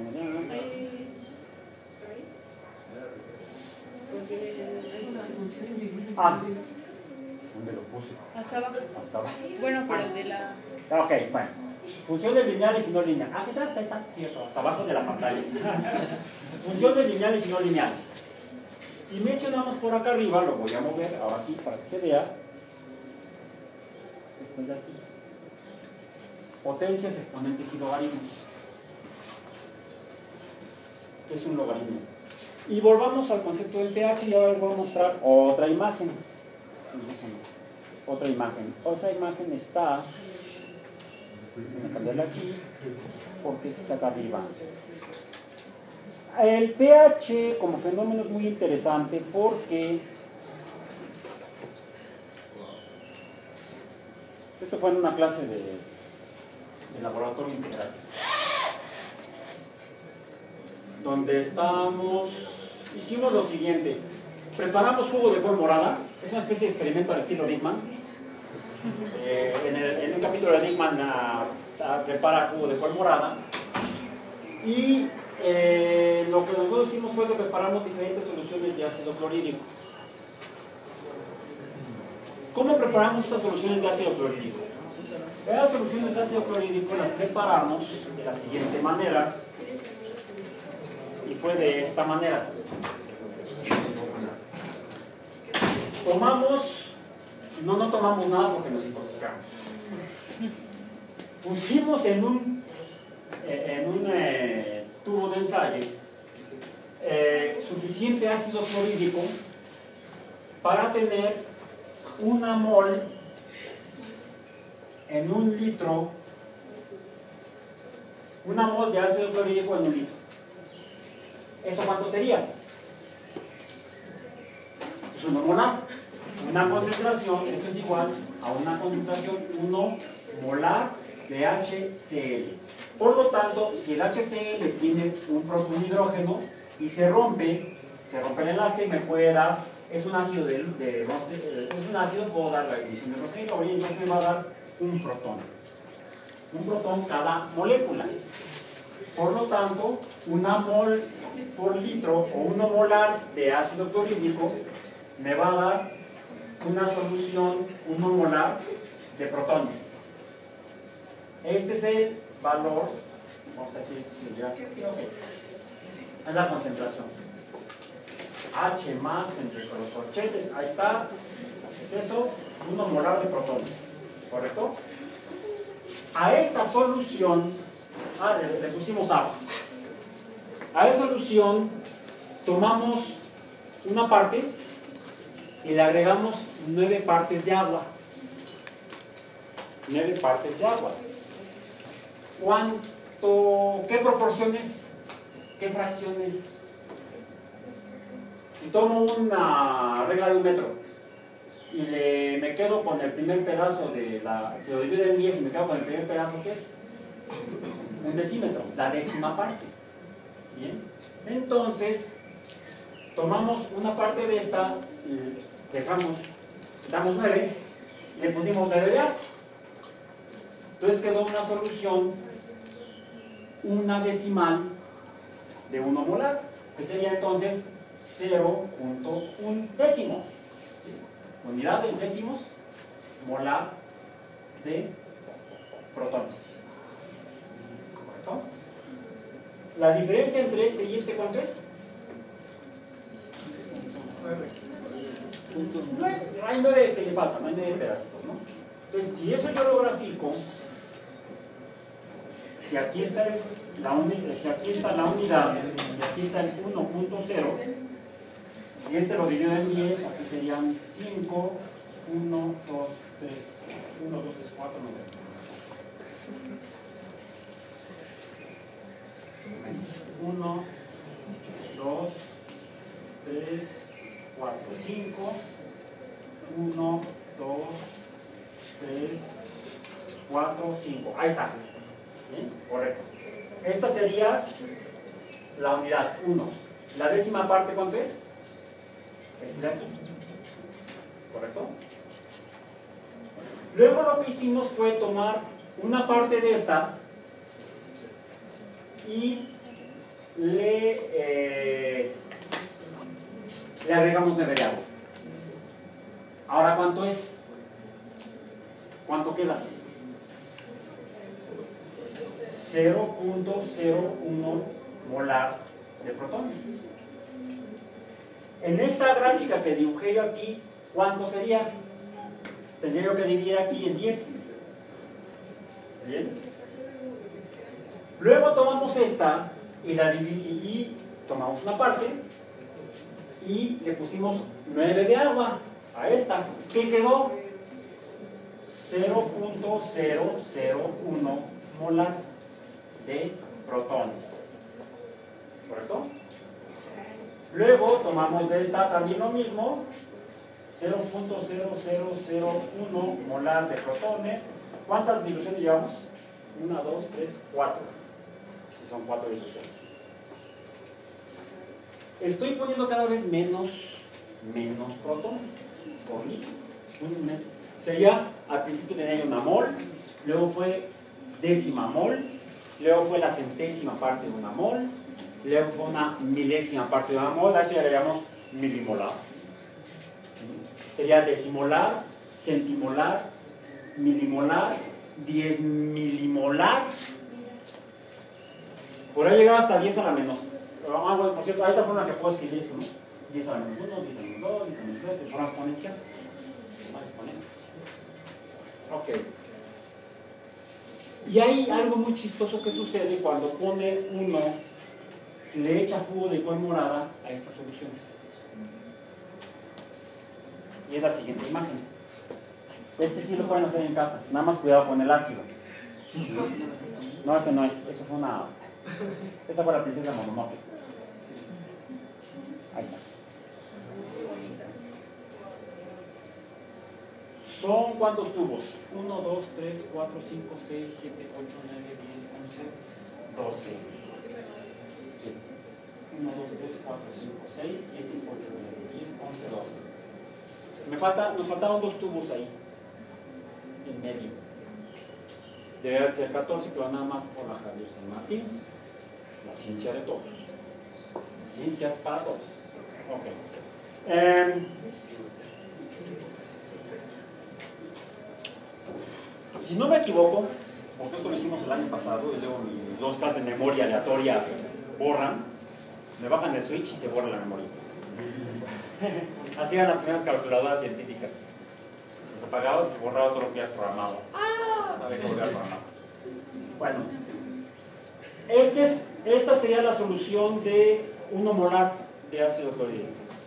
¿Dónde lo puse? Hasta abajo. Hasta abajo. Bueno, pero de la... Ok, bueno. Funciones lineales y no lineales. Aquí está, ahí está, cierto, hasta abajo de la pantalla. Funciones lineales y no lineales. Y mencionamos por acá arriba, lo voy a mover, ahora sí, para que se vea. Esto es de aquí. Potencias, exponentes y logaritmos. Es un logaritmo. Y volvamos al concepto del pH y ahora les voy a mostrar otra imagen. Otra imagen. Esa imagen está... Voy a cambiarla aquí porque esta está acá arriba. El pH como fenómeno es muy interesante porque esto fue en una clase de laboratorio integral donde hicimos lo siguiente: preparamos jugo de col morada, es una especie de experimento al estilo Dickmann. En un capítulo de Dickmann prepara jugo de col morada y lo que nosotros hicimos fue que preparamos diferentes soluciones de ácido clorhídrico. ¿Cómo preparamos estas soluciones de ácido clorhídrico? Las soluciones de ácido clorhídrico las preparamos de la siguiente manera, y fue de esta manera. No tomamos nada porque nos intoxicamos. pusimos en un tubo de ensayo suficiente ácido clorhídrico para tener una mol en un litro, una mol de ácido clorhídrico en un litro. ¿Eso cuánto sería? Pues 1 molar. Una concentración, esto es igual a una concentración 1 molar de HCl. Por lo tanto, si el HCl tiene un hidrógeno y se rompe el enlace, me puede dar, es un ácido puedo dar la división de Rosselló y entonces me va a dar un protón cada molécula. Por lo tanto, una mol por litro o 1 molar de ácido clorhídrico me va a dar una solución 1 molar de protones. Este es el valor, vamos a decir esto sería, sí, okay. Es la concentración. H más entre los corchetes, ahí está, es eso, 1 molar de protones, ¿correcto? A esta solución, le pusimos agua. A esa solución tomamos una parte y le agregamos 9 partes de agua. 9 partes de agua. ¿Qué proporciones? ¿Qué fracciones? Si tomo una regla de 1 metro y me quedo con el primer pedazo si lo divido en 10 y me quedo con el primer pedazo, ¿qué es? 1 decímetro, es la 10ª parte. Bien, entonces tomamos una parte de esta y damos 9, le pusimos 9 de agua. Entonces quedó una solución, una decimal de 1 molar, que sería entonces 0.1 décimo. Unidad de décimos molar de protones. ¿Correcto? La diferencia entre este y este, ¿cuánto es? 9. Hay 9 que le faltan, hay 9 pedacitos, ¿no? Entonces, si eso yo lo grafico, si aquí está la unidad, si aquí está el 1.0, y este lo divido en 10, aquí serían 5, 1, 2, 3, 1, 2, 3, 4, 9. 1, 2, 3, 4, 5, 1, 2, 3, 4, 5. Ahí está. ¿Bien? Correcto. Esta sería la unidad 1. La décima parte, ¿cuánto es? Este de aquí. ¿Correcto? Luego lo que hicimos fue tomar una parte de esta y le agregamos 9 de agua. Ahora, ¿cuánto es? ¿Cuánto queda? 0.01 molar de protones. En esta gráfica que dibujé yo aquí, ¿cuánto sería? Tendría yo que dividir aquí en 10. ¿Bien? Luego tomamos esta y tomamos una parte y le pusimos 9 de agua a esta. ¿Qué quedó? 0.001 molar de protones. ¿Correcto? Luego tomamos de esta también lo mismo, 0.0001 molar de protones. ¿Cuántas diluciones llevamos? 1, 2, 3, 4. Si son 4 diluciones. Estoy poniendo cada vez menos protones por litro. Sería, al principio tenía una mol, luego fue décima mol, luego fue la centésima parte de una mol, luego fue una milésima parte de una mol, a eso ya le llamamos milimolar. Sería decimolar, centimolar, milimolar, 10 milimolar. Podría llegar hasta 10 a la menos. Bueno, por cierto, hay otra forma que puedo escribir eso, ¿no? 10 a la menos 1, 10 a la menos 2, 10 a la menos 3, de forma exponencial. Ok. Y hay algo muy chistoso que sucede cuando pone uno, le echa jugo de col morada a estas soluciones. Y es la siguiente imagen. Este sí lo pueden hacer en casa, nada más cuidado con el ácido. No, ese no es, eso fue una... Esa fue la princesa Mononoke. Ahí está. ¿Son cuántos tubos? 1, 2, 3, 4, 5, 6, 7, 8, 9, 10, 11, 12. 1, 2, 3, 4, 5, 6, 7, 8, 9, 10, 11, 12. Nos faltaban dos tubos ahí, en medio. Deberían ser 14, pero nada más por la Javier San Martín. La ciencia de todos. Ciencias para todos. Ok. Si no me equivoco, porque esto lo hicimos el año pasado, y luego mis dos clases de memoria aleatoria se borran, me bajan el switch y se borra la memoria. Así eran las primeras calculadoras científicas. Los apagabas y se borraba todo lo que habías programado. No había que volver a programar. Bueno, esta sería la solución de 1 molar de ácido clorhídrico.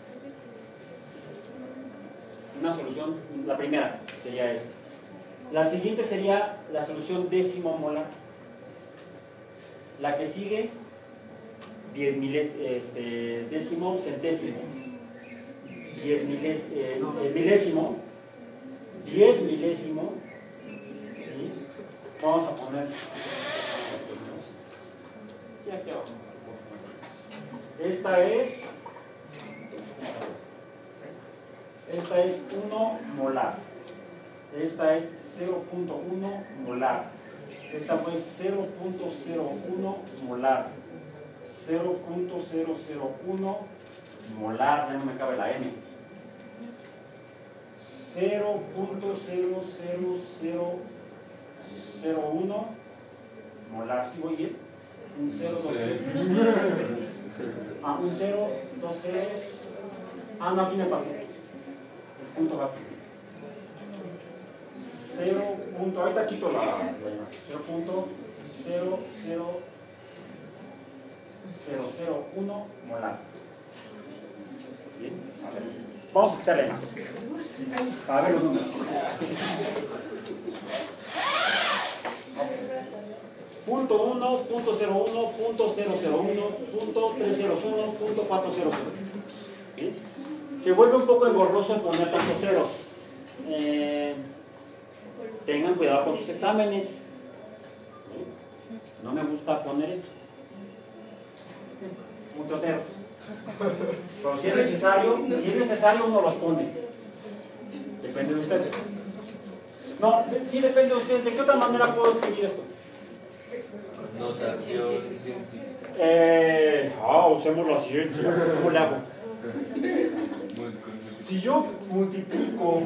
Una solución, la primera sería esta. La siguiente sería la solución décimo molar. La que sigue, 10 décimo centésimo. 10 milésimo. 10 milésimo. ¿Sí? Vamos a poner. Sí, aquí abajo. Esta es 1 molar. Esta es 0.1 molar. Esta fue 0.01 molar. 0.001 molar, ya no me cabe la N. 0.00001 molar. ¿Sí voy bien? Un 0, 2, 0. Un 0, 2 ceros. No, aquí me pasé. El punto va aquí. 0. Ahorita quito la 0.00001 molar. Bien, a ver. Vamos a quitarle más. A ver los números. Punto 1, punto 01, punto 001, punto 301, punto 400. ¿Bien? Se vuelve un poco engorroso poner tantos ceros. Tengan cuidado con sus exámenes. No me gusta poner esto. Muchos ceros. Pero si es necesario uno los pone. Depende de ustedes. No, sí depende de ustedes. ¿De qué otra manera puedo escribir esto? Notación científica. Usemos la ciencia. ¿Cómo le hago? Si yo multiplico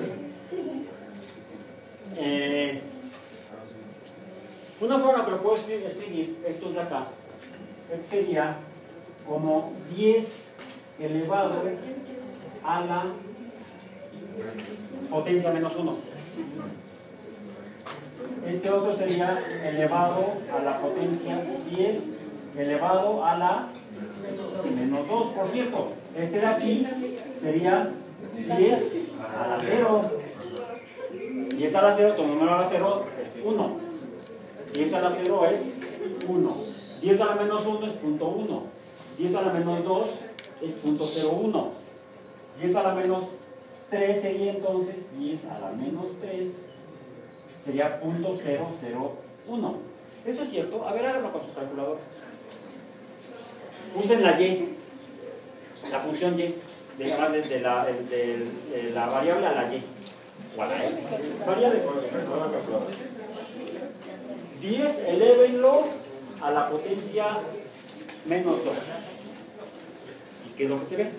una forma que lo puedo escribir, estos de acá, sería como 10 elevado a la potencia menos 1. Este otro sería elevado a la potencia 10 elevado a la menos 2, por cierto. Este de aquí sería 10 a la 0. 10 a la 0, tu número a la 0 es 1. 10 a la 0 es 1. 10 a la menos 1 es punto 1. 10 a la menos 2 es punto 01. 10 a la menos 3 sería entonces 10 a la menos 3 sería punto 001. ¿Eso es cierto? A ver, háganlo con su calculadora. Usen la Y, la función Y, de la variable a la Y. O a la X. Variable con la calculadora. 10 elévenlo a la potencia menos 2. ¿Y qué es lo que se ve?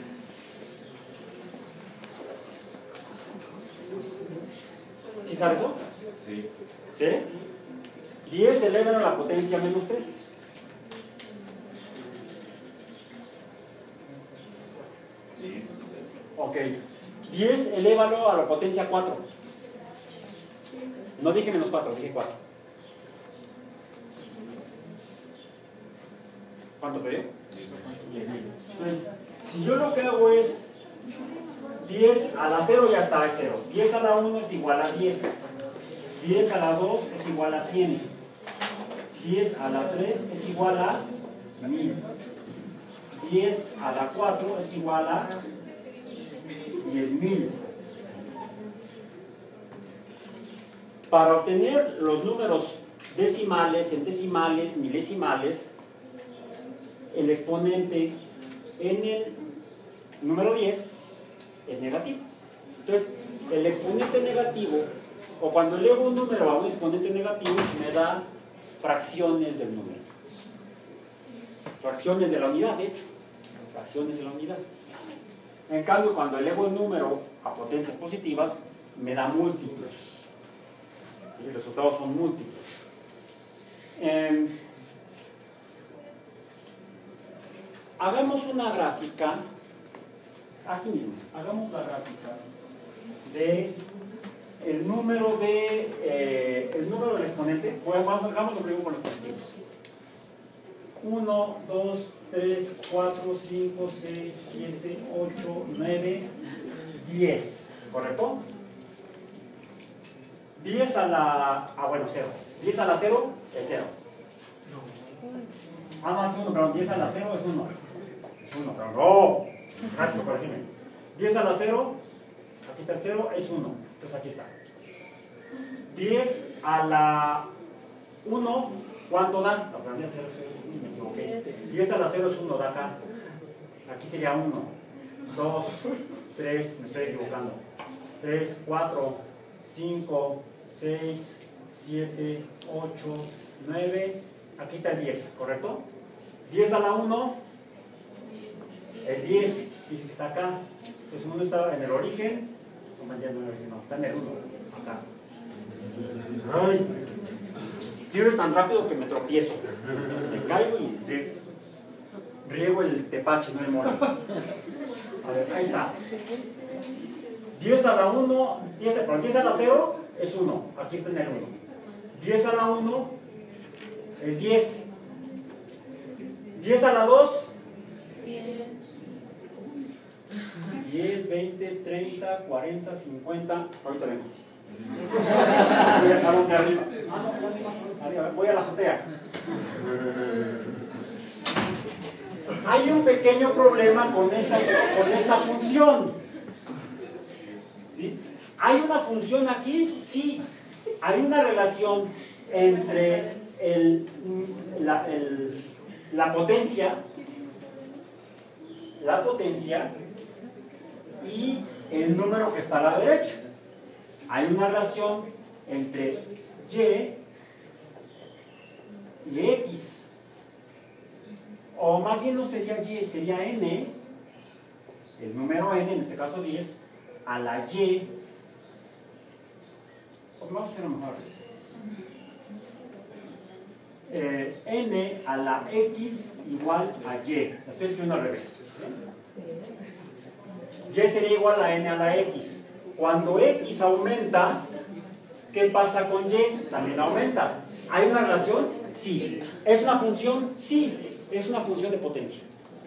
¿Sí sabe eso? Sí. ¿Sí? 10 elévenlo a la potencia menos 3. Sí. Ok. 10 elévalo a la potencia 4. No dije menos 4, dije 4. ¿Cuánto te dio? 10,000. Entonces, si yo lo que hago es 10 a la 0 ya está, es 0. 10 a la 1 es igual a 10. 10 a la 2 es igual a 100. 10 a la 3 es igual a 1000. 10 a la 4 es igual a 10,000. Para obtener los números decimales, centesimales, milesimales, el exponente en el número 10 es negativo. Entonces, el exponente negativo, o cuando elevo un número a un exponente negativo, me da fracciones del número. Fracciones de la unidad, de hecho. Fracciones de la unidad. En cambio, cuando elevo el número a potencias positivas, me da múltiplos. Y los resultados son múltiplos. Hagamos una gráfica, aquí mismo, hagamos la gráfica de el número del exponente. Hagamos lo primero con los positivos. 1, 2, 3, 4, 5, 6, 7, 8, 9, 10. ¿Correcto? 10 a la... bueno, 0. 10 a la 0 es 0. No, es 1, perdón. 10 a la 0 es 1. Es 1, perdón. ¡No! Gracias por corregirme. 10 a la 0, aquí está el 0, es 1. Entonces aquí está. 10 a la 1, ¿cuánto da? No, perdón, 0, me equivoqué. 10 a la 0 es 1, da acá. Aquí sería 1, 2, 3, me estoy equivocando. 3, 4, 5, 6, 7, 8, 9. Aquí está el 10, ¿correcto? 10 a la 1 es 10, dice que está acá. Entonces 1 está en el origen, no, está en el 1, acá. Ay, quiero ir tan rápido que me tropiezo. Me caigo y riego el tepache, no el moro. A ver, ahí está. 10 a la 1, 10 a la 0 es 1, aquí está en el 1. 10 a la 1 es 10. 10 a la 2, 10, 20, 30, 40, 50. Ahorita vengo. Voy al salón de arriba. No, voy a la azotea. Hay un pequeño problema con esta función. ¿Sí? ¿Hay una función aquí? Sí. Hay una relación entre la potencia y el número que está a la derecha. Hay una relación entre y x. O más bien no sería y, sería n, el número n, en este caso 10, a la y. Vamos a hacerlo mejor. N a la x igual a y. La estoy escribiendo al revés. Y sería igual a n a la x. Cuando x aumenta, ¿qué pasa con y? También aumenta. ¿Hay una relación? Sí. ¿Es una función? Sí. Es una función de potencia.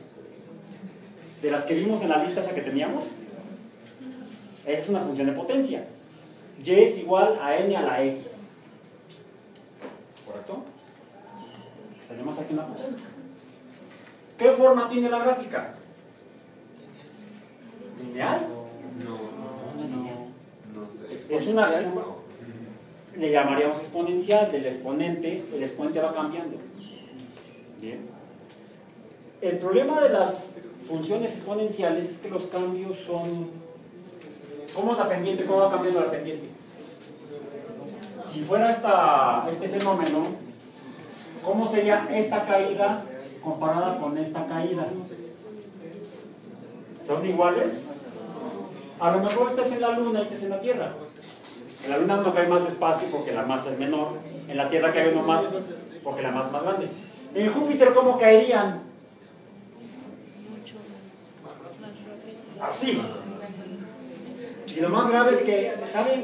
De las que vimos en la lista esa que teníamos, es una función de potencia. Y es igual a n a la x. ¿Correcto? Tenemos aquí una potencia. ¿Qué forma tiene la gráfica? ¿Lineal? No sé. Es una... Le llamaríamos exponencial. Del exponente, el exponente va cambiando. Bien. El problema de las funciones exponenciales es que los cambios son... ¿Cómo es la pendiente? ¿Cómo va cambiando la pendiente? Si fuera este fenómeno, ¿cómo sería esta caída comparada con esta caída? ¿Son iguales? A lo mejor esta es en la Luna y esta es en la Tierra. En la Luna uno cae más despacio porque la masa es menor. En la Tierra cae uno más porque la masa es más grande. En Júpiter, ¿cómo caerían? Así. Y lo más grave es que, ¿saben?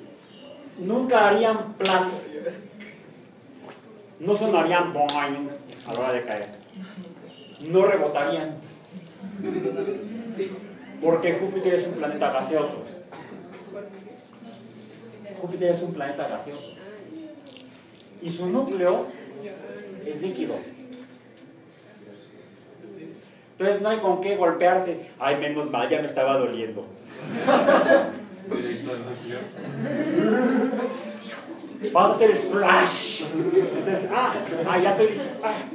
Nunca harían plas. No sonarían boing. a la hora de caer. No rebotarían. Porque Júpiter es un planeta gaseoso. Júpiter es un planeta gaseoso. Y su núcleo es líquido. Entonces no hay con qué golpearse. Ay, menos mal, ya me estaba doliendo. Vamos a hacer splash. Entonces, ya estoy listo.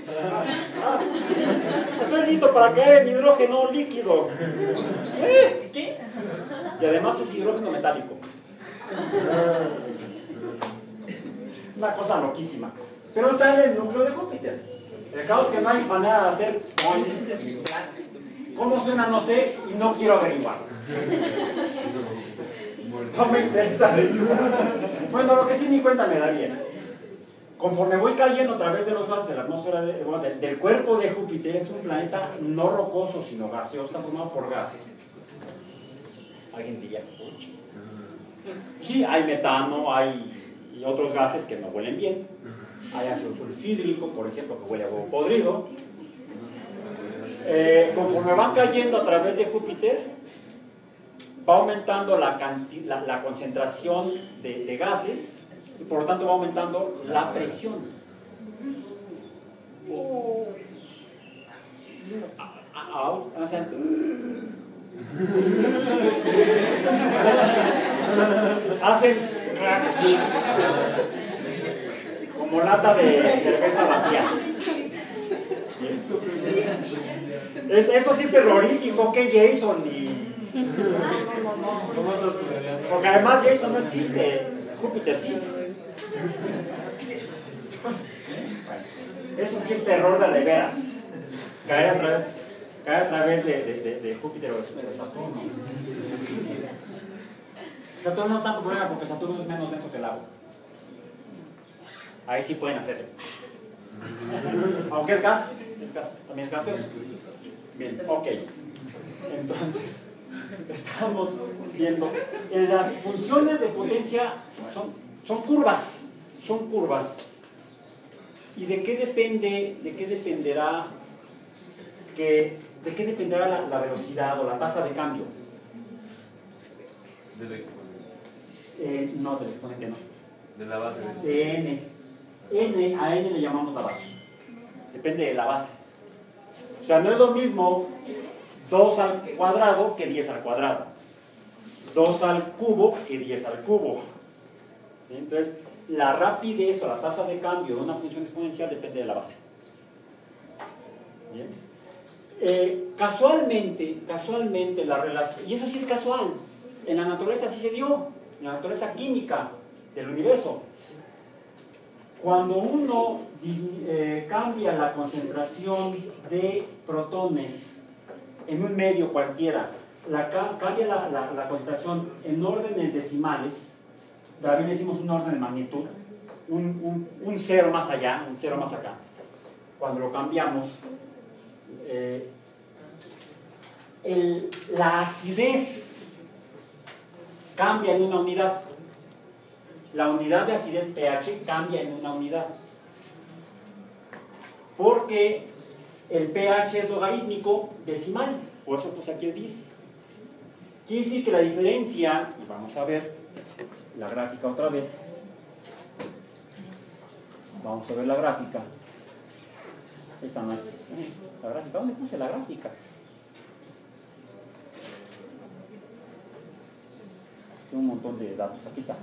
Estoy listo para caer en hidrógeno líquido. ¿Qué? Y además es hidrógeno metálico. Una cosa loquísima. Pero está en el núcleo de Júpiter. El caso es que no hay manera de hacer. ¿Cómo suena? No sé y no quiero averiguar. No me interesa averiguar. Bueno, lo que sí ni cuenta me da bien. Conforme voy cayendo a través de los gases de la atmósfera del cuerpo de Júpiter, es un planeta no rocoso, sino gaseoso, está formado por gases. ¿Alguien diría? Sí, hay metano, hay otros gases que no huelen bien. Hay ácido sulfídrico, por ejemplo, que huele a huevo podrido. Conforme van cayendo a través de Júpiter, va aumentando la concentración de gases y por lo tanto va aumentando la presión. Hacen como lata de cerveza vacía. Eso sí es terrorífico, que Jason porque además Jason no existe, Júpiter sí. Eso sí es terror de veras. Caer a través de Júpiter o de Saturno. Saturno no es tanto problema porque Saturno es menos denso que el agua. Ahí sí pueden hacerlo. Aunque es gas, también es gaseoso. Bien, ok. Entonces, estamos viendo las funciones de potencia son curvas. ¿Y de qué dependerá la velocidad o la tasa de cambio? No, del exponente no. De la base. De n. A n le llamamos la base. Depende de la base. O sea, no es lo mismo 2 al cuadrado que 10 al cuadrado. 2 al cubo que 10 al cubo. Entonces, la rapidez o la tasa de cambio de una función exponencial depende de la base. ¿Bien? Casualmente la relación, y eso sí es casual, en la naturaleza sí se dio, en la naturaleza química del universo. Cuando uno cambia la concentración de protones en un medio cualquiera, cambia la concentración en órdenes decimales, también decimos un orden de magnitud, un cero más allá, un cero más acá. Cuando lo cambiamos, la acidez cambia en una unidad. La unidad de acidez pH cambia en una unidad. Porque el pH es logarítmico decimal. Por eso puse aquí el 10. Quiere decir que la diferencia, y vamos a ver la gráfica otra vez. Vamos a ver la gráfica. Esta no es la gráfica. ¿Dónde puse la gráfica? Tengo un montón de datos. Aquí está.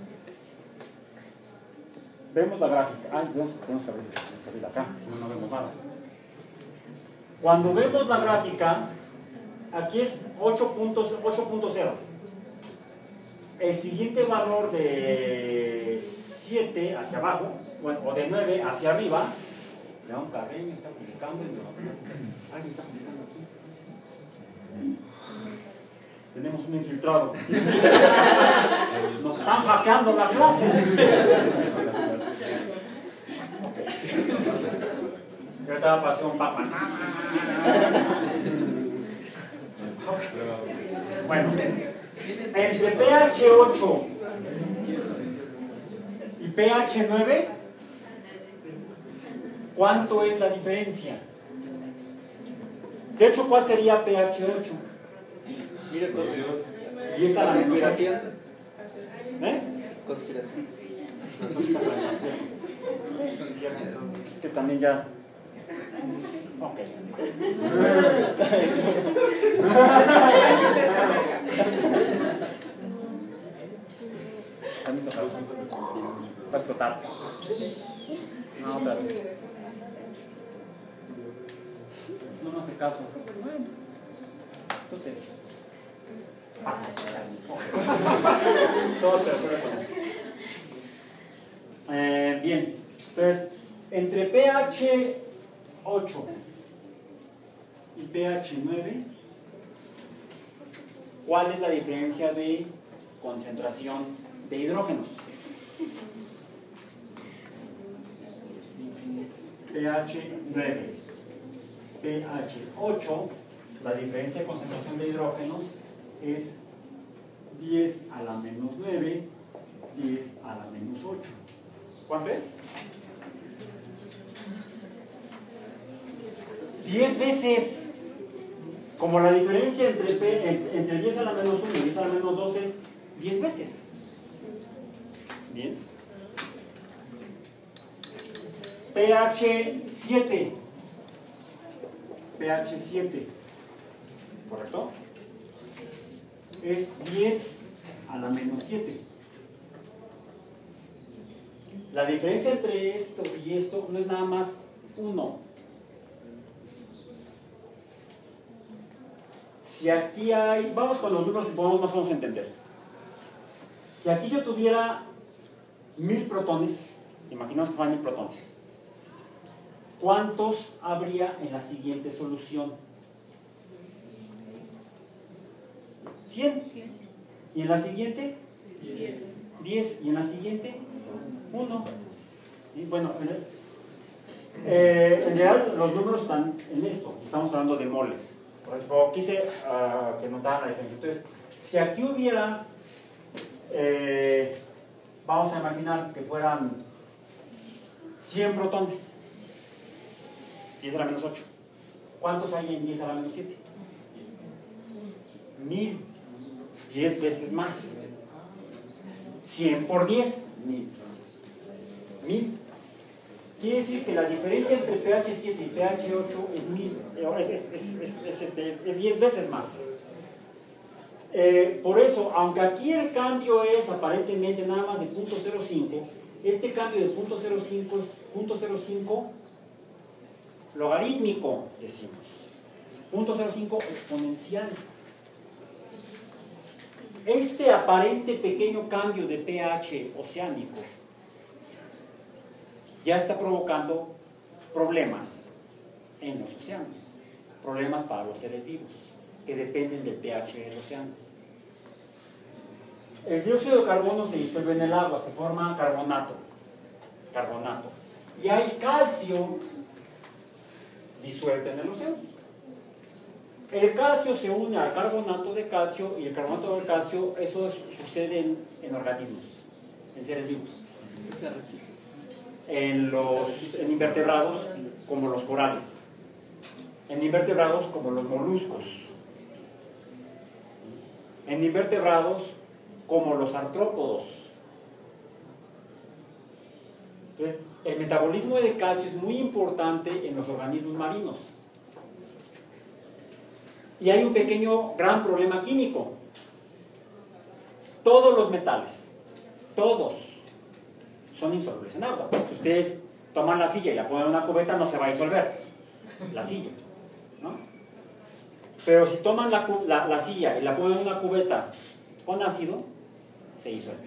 Vemos la gráfica. Tenemos que abrir acá, si no vemos nada. Cuando vemos la gráfica, aquí es 8.0. El siguiente valor de 7 hacia abajo, o de 9 hacia arriba, León Carreño está publicando. ¿Alguien está publicando aquí? Tenemos un infiltrado. Nos están hackeando la clase. Yo estaba pasando un papa. Bueno, entre pH 8 y pH 9, ¿Cuánto es la diferencia? De hecho, ¿cuál sería pH 8? Mire, pues, 10 a la menos 8. conspiración. ¿Eh? Conspiración. Es que también ya. Ok. Permiso, va a explotar. No, otra vez. No me hace caso. Bueno, entonces. Pasa. Todo se resuelve con eso. Bien, entonces, entre pH 8 y pH 9, ¿cuál es la diferencia de concentración de hidrógenos? pH 9, pH 8, la diferencia de concentración de hidrógenos es 10 a la menos 9, 10 a la menos 8. ¿Cuánto es? 10 veces. Como la diferencia entre 10 a la menos 1 y 10 a la menos 2 es 10 veces. Bien. pH 7. pH 7. ¿Correcto? Es 10 a la menos 7. La diferencia entre esto y esto no es nada más 1. Si aquí hay, vamos con los números y podemos más o menos entender. Si aquí yo tuviera 1000 protones, imaginemos que fueran 1000 protones, ¿cuántos habría en la siguiente solución? 100. ¿Y en la siguiente? 10. ¿Y en la siguiente? 1. Y bueno, en realidad los números están en esto. Estamos hablando de moles. Por eso quise que notaran la diferencia. Entonces, si aquí hubiera, vamos a imaginar que fueran 100 protones, 10 a la menos 8. ¿Cuántos hay en 10 a la menos 7? 1000. 10 veces más. 100 por 10, 1000. 1000. Quiere decir que la diferencia entre pH 7 y pH 8 es 1000. Es 10 veces más. Por eso, aunque aquí el cambio es aparentemente nada más de 0.05, este cambio de 0.05 es 0.05 logarítmico, decimos. 0.05 exponencial. Este aparente pequeño cambio de pH oceánico ya está provocando problemas en los océanos, problemas para los seres vivos que dependen del pH del océano. El dióxido de carbono se disuelve en el agua, se forma carbonato, y hay calcio disuelto en el océano. El calcio se une al carbonato de calcio, y el carbonato de calcio, eso sucede en organismos, en seres vivos. En invertebrados, como los corales, en invertebrados como los moluscos, en invertebrados como los artrópodos. Entonces, el metabolismo de calcio es muy importante en los organismos marinos. Y hay un gran problema químico. Todos los metales, todos, son insolubles en agua. Si ustedes toman la silla y la ponen en una cubeta, no se va a disolver la silla, ¿no? Pero si toman la silla y la ponen en una cubeta con ácido, se disuelve.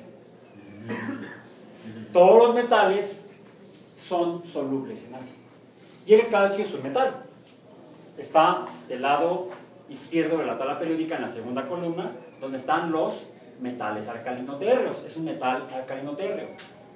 Todos los metales son solubles en ácido. Y el calcio es un metal. Está del lado izquierdo de la tabla periódica en la segunda columna, donde están los metales alcalino-térreos. Es un metal alcalino-térreo.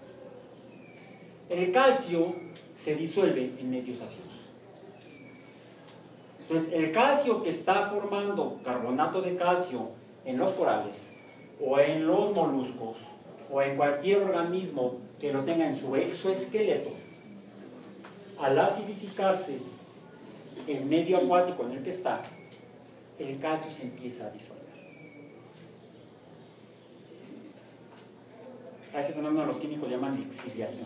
El calcio se disuelve en medios ácidos. Entonces, el calcio que está formando carbonato de calcio en los corales, o en los moluscos, o en cualquier organismo que lo tenga en su exoesqueleto, al acidificarse el medio acuático en el que está, el calcio se empieza a disolver. A ese fenómeno los químicos llaman lixiviación.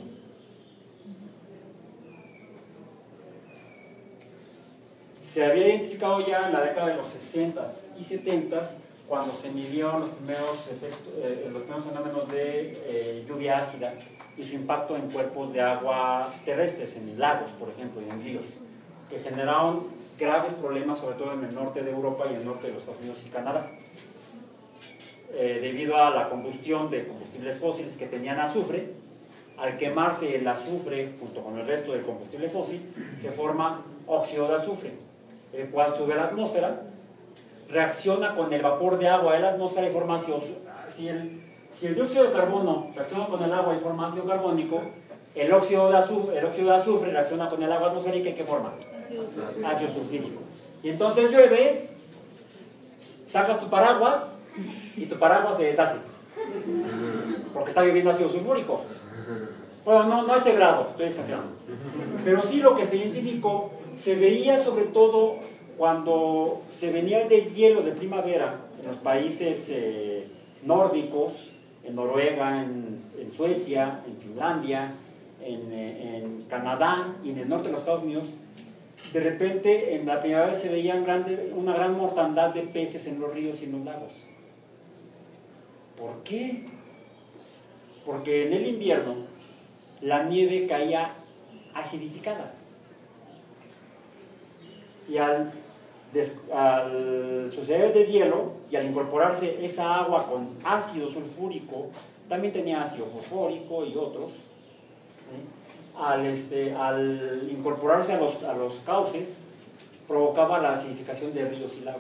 Se había identificado ya en la década de los 60s y 70s cuando se midieron los primeros fenómenos de lluvia ácida y su impacto en cuerpos de agua terrestres, en lagos, por ejemplo, y en ríos, que generaron graves problemas, sobre todo en el norte de Europa y en el norte de los Estados Unidos y Canadá, debido a la combustión de combustibles fósiles que tenían azufre. Al quemarse el azufre junto con el resto del combustible fósil, se forma óxido de azufre, el cual sube a la atmósfera, reacciona con el vapor de agua de la atmósfera y forma ácido. Si el dióxido de carbono reacciona con el agua y forma ácido carbónico, el óxido de azufre reacciona con el agua atmosférica y ¿qué forma? Ácido sulfúrico. Y entonces llueve, sacas tu paraguas y tu paraguas se deshace, porque está lloviendo ácido sulfúrico. Bueno, no a ese grado, estoy exagerando. Pero sí lo que se identificó, se veía sobre todo cuando se venía el deshielo de primavera en los países nórdicos, en Noruega, en Suecia, en Finlandia, en Canadá y en el norte de los Estados Unidos. De repente en la primavera se veían una gran mortandad de peces en los ríos y en los lagos. ¿Por qué? Porque en el invierno la nieve caía acidificada y al suceder el deshielo y al incorporarse esa agua con ácido sulfúrico, también tenía ácido fosfórico y otros, al incorporarse a los cauces, provocaba la acidificación de ríos y lagos.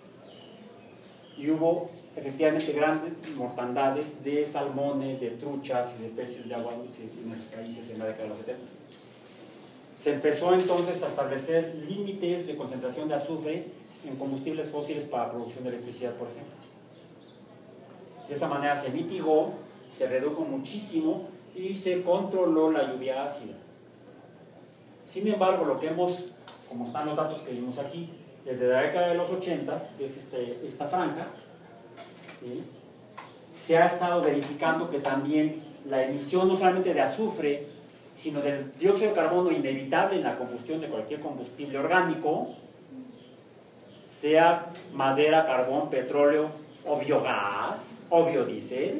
Y hubo efectivamente grandes mortandades de salmones, de truchas y de peces de agua dulce en nuestros países en la década de los 70. Se empezó entonces a establecer límites de concentración de azufre en combustibles fósiles para producción de electricidad, por ejemplo. De esa manera se mitigó, se redujo muchísimo y se controló la lluvia ácida. Sin embargo, lo que como están los datos que vimos aquí, desde la década de los 80, que es esta franja, ¿sí?, se ha estado verificando que también la emisión no solamente de azufre, sino del dióxido de carbono inevitable en la combustión de cualquier combustible orgánico, sea madera, carbón, petróleo o biogás, o biodiesel,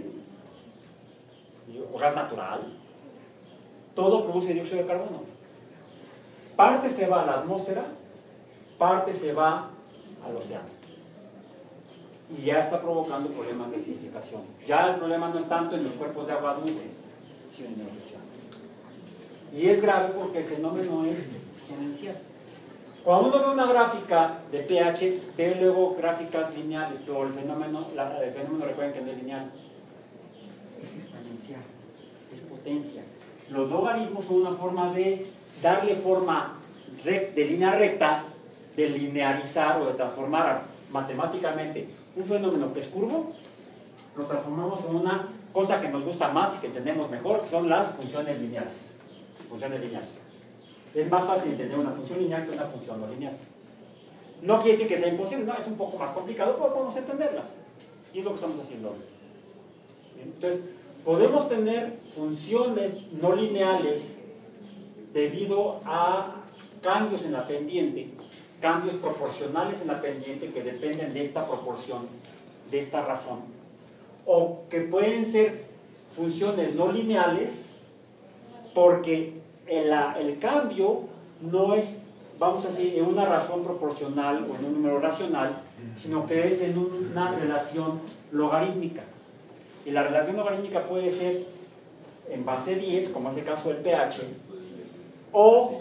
o gas natural, todo produce dióxido de carbono. Parte se va a la atmósfera, parte se va al océano. Y ya está provocando problemas de acidificación. Ya el problema no es tanto en los cuerpos de agua dulce, sino en los océanos. Y es grave porque el fenómeno es exponencial. Cuando uno ve una gráfica de pH, ve luego gráficas lineales, pero el fenómeno recuerden que no es lineal, es exponencial, es potencia. Los logaritmos son una forma de darle forma de línea recta, de linearizar o de transformar matemáticamente un fenómeno que es curvo, lo transformamos en una cosa que nos gusta más y que entendemos mejor, que son las funciones lineales. Es más fácil entender una función lineal que una función no lineal. No quiere decir que sea imposible, no, es un poco más complicado, pero podemos entenderlas. Y es lo que estamos haciendo hoy. Entonces, podemos tener funciones no lineales debido a cambios en la pendiente, cambios proporcionales en la pendiente que dependen de esta proporción, de esta razón, o que pueden ser funciones no lineales porque el cambio no es, vamos a decir, en una razón proporcional o en un número racional, sino que es en una relación logarítmica. Y la relación logarítmica puede ser en base 10, como es el caso del pH, o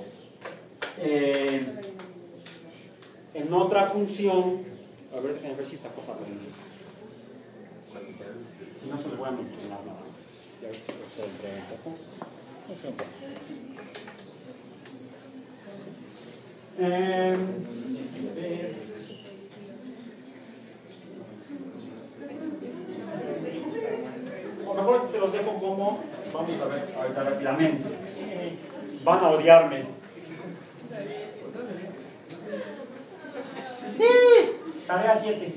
en otra función. A ver, déjenme ver si esta cosa aprende. Si no, se lo voy a mencionar nada más. Ya ves que se entrega un poco. A lo mejor se los dejo como, vamos a ver ahorita rápidamente. Van a odiarme. Tarea 7.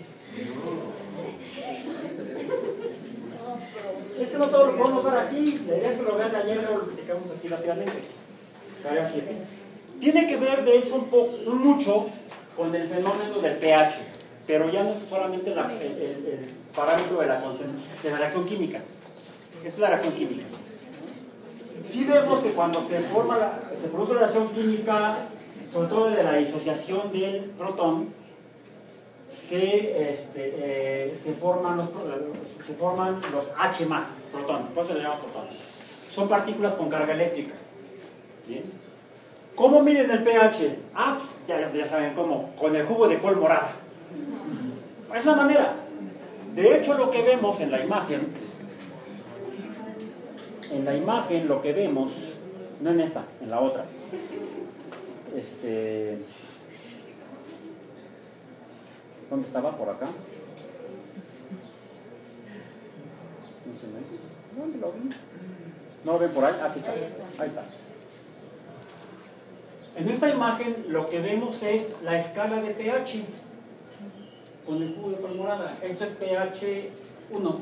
Es que no todo lo podemos ver aquí. La idea es que lo vean ayer, lo platicamos aquí rápidamente. Tarea 7. Tiene que ver, de hecho, mucho con el fenómeno del pH, pero ya no es solamente el parámetro de la reacción química. Esta es la reacción química. Sí vemos que cuando se produce la reacción química, sobre todo de la disociación del protón, se forman los H+, protones, por eso le llamamos protones. Son partículas con carga eléctrica. ¿Bien? ¿Cómo miden el pH? Ah, pues ya saben cómo, con el jugo de col morada. Es una manera. De hecho, lo que vemos en la imagen, lo que vemos, no en esta, en la otra, ¿dónde estaba? Por acá. No se ve. ¿Dónde lo vi? ¿No lo ven por ahí? Aquí está. Ahí está. En esta imagen lo que vemos es la escala de pH con el jugo de col morada. Esto es pH 1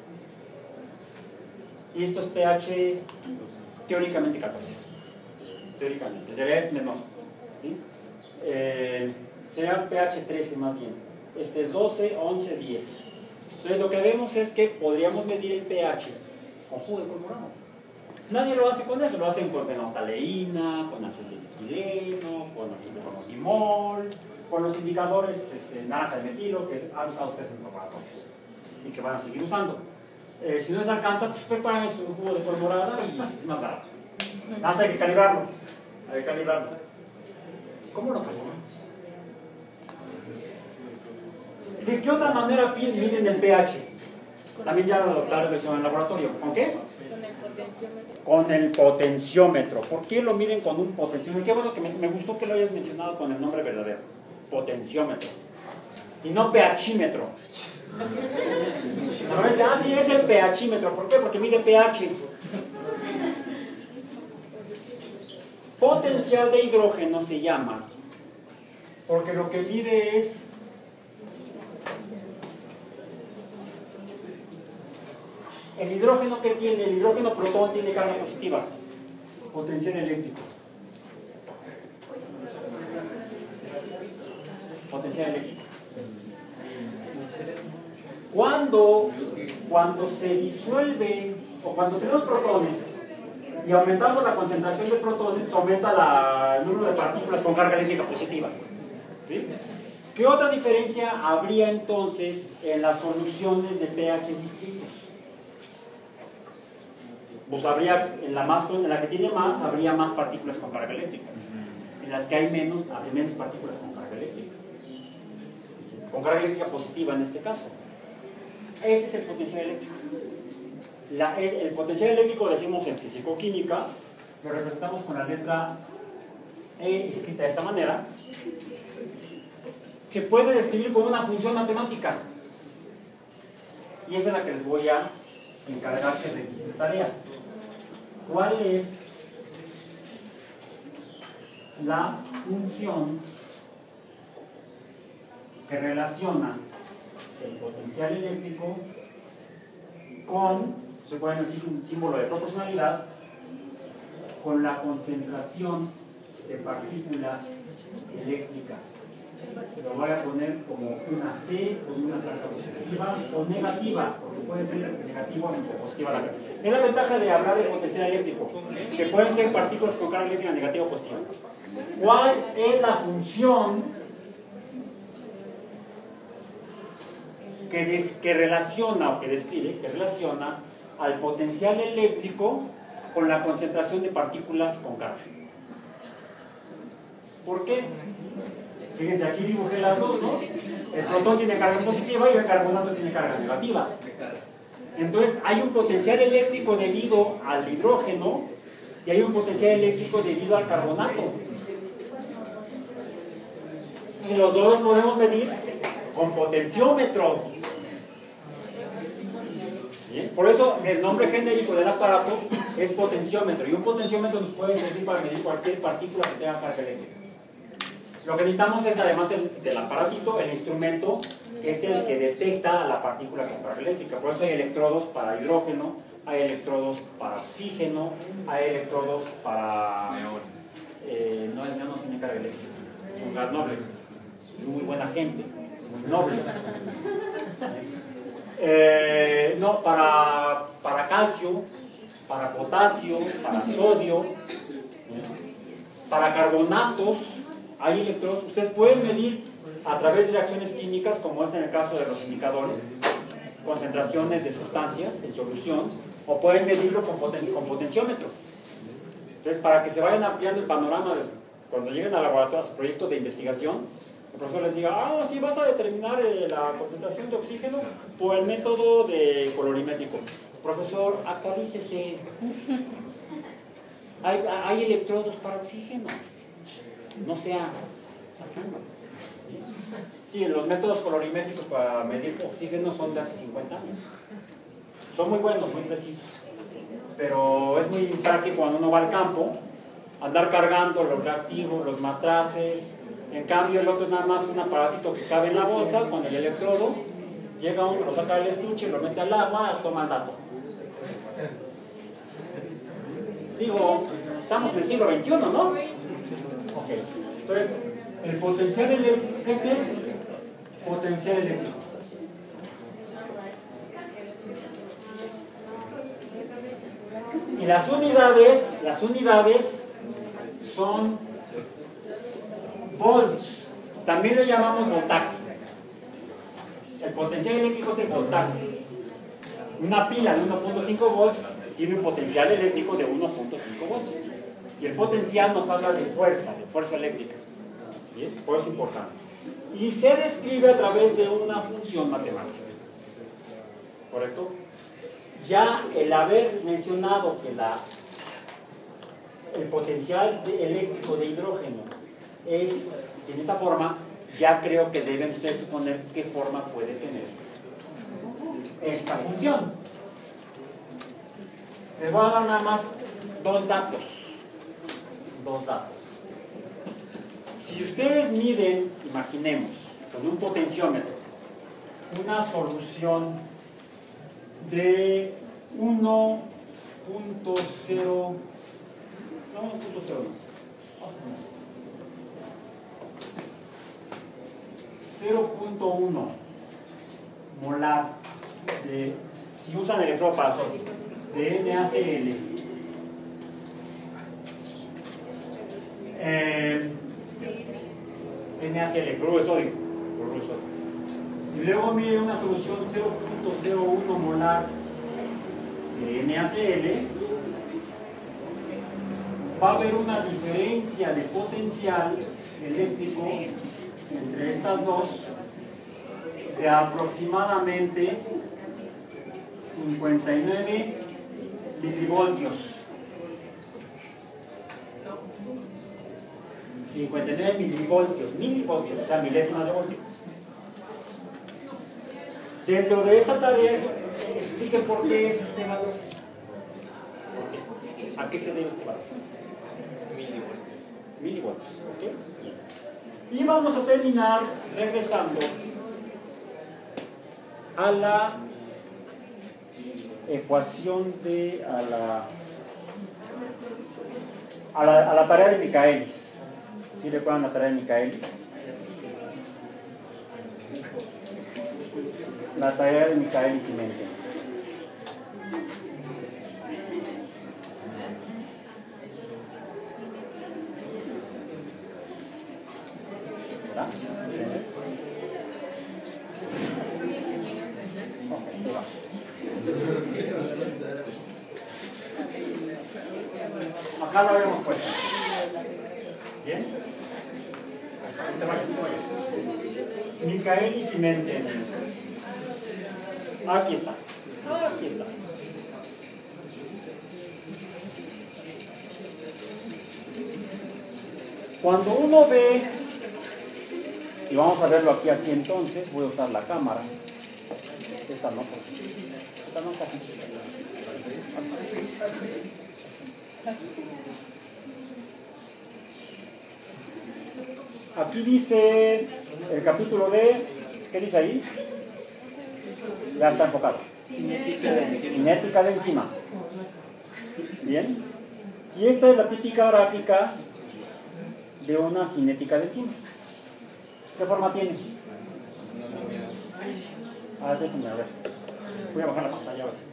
y esto es pH teóricamente 14. Teóricamente, debería ser menor. ¿Sí? Sería pH 13 más bien. Este es 12, 11, 10. Entonces lo que vemos es que podríamos medir el pH con jugo de col morada. Nadie lo hace con eso, lo hacen con fenolftaleína, con ácido etileno, con ácido promotimol, con los indicadores naranja de metilo que han usado ustedes en laboratorios y que van a seguir usando. Si no les alcanza, pues preparan su jugo de col morada y es más barato. Nada más hay que calibrarlo. ¿Cómo lo calibramos? ¿De qué otra manera miden el pH? También ya lo mencioné en el laboratorio. ¿Con qué? Con el potenciómetro. ¿Por qué lo miden con un potenciómetro? Qué bueno que me gustó que lo hayas mencionado con el nombre verdadero. Potenciómetro. Y no pHímetro. Sí, es el pHímetro. ¿Por qué? Porque mide pH. Potencial de hidrógeno se llama, porque lo que mide es el hidrógeno que tiene, el hidrógeno protón tiene carga positiva, potencial eléctrico. Potencial eléctrico. Cuando se disuelve, o cuando tenemos protones y aumentamos la concentración de protones, aumenta el número de partículas con carga eléctrica positiva. ¿Sí? ¿Qué otra diferencia habría entonces en las soluciones de pH distintos? Pues habría, en la que tiene más, habría más partículas con carga eléctrica. En las que hay menos, habría menos partículas con carga eléctrica. Con carga eléctrica positiva en este caso. Ese es el potencial eléctrico. El potencial eléctrico, decimos en fisicoquímica, lo representamos con la letra E escrita de esta manera. Se puede describir como una función matemática. Y esa es la que les voy a encargar que revisen tarea. ¿Cuál es la función que relaciona el potencial eléctrico con, se pone el símbolo de proporcionalidad, con la concentración de partículas eléctricas? Lo voy a poner como una C, con una carga positiva o negativa, porque puede ser negativa o positiva la carga. Es la ventaja de hablar de potencial eléctrico, que pueden ser partículas con carga eléctrica negativa o positiva. ¿Cuál es la función que relaciona o que describe, que relaciona al potencial eléctrico con la concentración de partículas con carga? ¿Por qué? Fíjense, aquí dibujé las dos, ¿no? El protón tiene carga positiva y el carbonato tiene carga negativa. Entonces hay un potencial eléctrico debido al hidrógeno y hay un potencial eléctrico debido al carbonato. Y los dos los podemos medir con potenciómetro. ¿Bien? Por eso el nombre genérico del aparato es potenciómetro. Y un potenciómetro nos puede servir para medir cualquier partícula que tenga carga eléctrica. Lo que necesitamos es, además del aparatito, el instrumento, que es el que detecta la partícula con carga eléctrica. Por eso hay electrodos para hidrógeno, hay electrodos para oxígeno, hay electrodos para... Neón. No, el neón no tiene carga eléctrica, es un gas noble, es muy buena gente, muy noble. No, para calcio, para potasio, para sodio, para carbonatos, hay electrodos. Ustedes pueden medir a través de reacciones químicas, como es en el caso de los indicadores, concentraciones de sustancias en solución, o pueden medirlo con potenciómetro. Entonces, para que se vayan ampliando el panorama, cuando lleguen al laboratorio a su proyecto de investigación, el profesor les diga, sí, vas a determinar la concentración de oxígeno por el método de colorimétrico. Profesor, actualícese. Hay electrodos para oxígeno. No sea... Sí, los métodos colorimétricos para medir oxígeno son de hace 50 años. Son muy buenos, muy precisos. Pero es muy práctico cuando uno va al campo, andar cargando los reactivos, los matraces. En cambio, el otro es nada más un aparatito que cabe en la bolsa con el electrodo. Llega uno, lo saca del estuche, lo mete al agua, toma el dato. Digo, estamos en el siglo XXI, ¿no? Ok. Entonces, el potencial eléctrico, este es potencial eléctrico. Y las unidades son volts. También le llamamos voltaje. El potencial eléctrico es el voltaje. Una pila de 1.5 volts tiene un potencial eléctrico de 1.5 volts. Y el potencial nos habla de fuerza eléctrica. ¿Bien? Por eso es importante. Y se describe a través de una función matemática. ¿Correcto? Ya el haber mencionado que el potencial eléctrico de hidrógeno es en esta forma, ya creo que deben ustedes suponer qué forma puede tener esta función. Les voy a dar nada más dos datos. Si ustedes miden, imaginemos, con un potenciómetro, una solución de 1.0, no, 1.0, vamos a poner 0.1 molar de, si usan electrodo para sodio, de NaCl. NaCl, cloruro de sodio. Y luego mide una solución 0.01 molar de NaCl, va a haber una diferencia de potencial eléctrico entre estas dos de aproximadamente 59 milivoltios. 59 milivoltios, o sea, milésimas de voltio. Dentro de esta tarea, expliquen por qué es este valor. ¿Por qué? ¿A qué se debe este valor? Milivoltios. ¿Ok? Y vamos a terminar regresando a la ecuación de... a la tarea de Michaelis. ¿Sí recuerdan la tarea de Michaelis? La tarea de Michaelis y Menten. ¿Verdad? Acá lo habíamos puesto. ¿Bien? No te vayas, no te vayas. Michaelis y Menten. Aquí está. Aquí está. Cuando uno ve, y vamos a verlo aquí así entonces, voy a usar la cámara. Esta no, esta no casi. Aquí dice el capítulo de, ¿qué dice ahí? Ya está enfocado. Cinética de enzimas. Bien. Y esta es la típica gráfica de una cinética de enzimas. ¿Qué forma tiene? Déjenme a ver. Voy a bajar la pantalla ahora sí.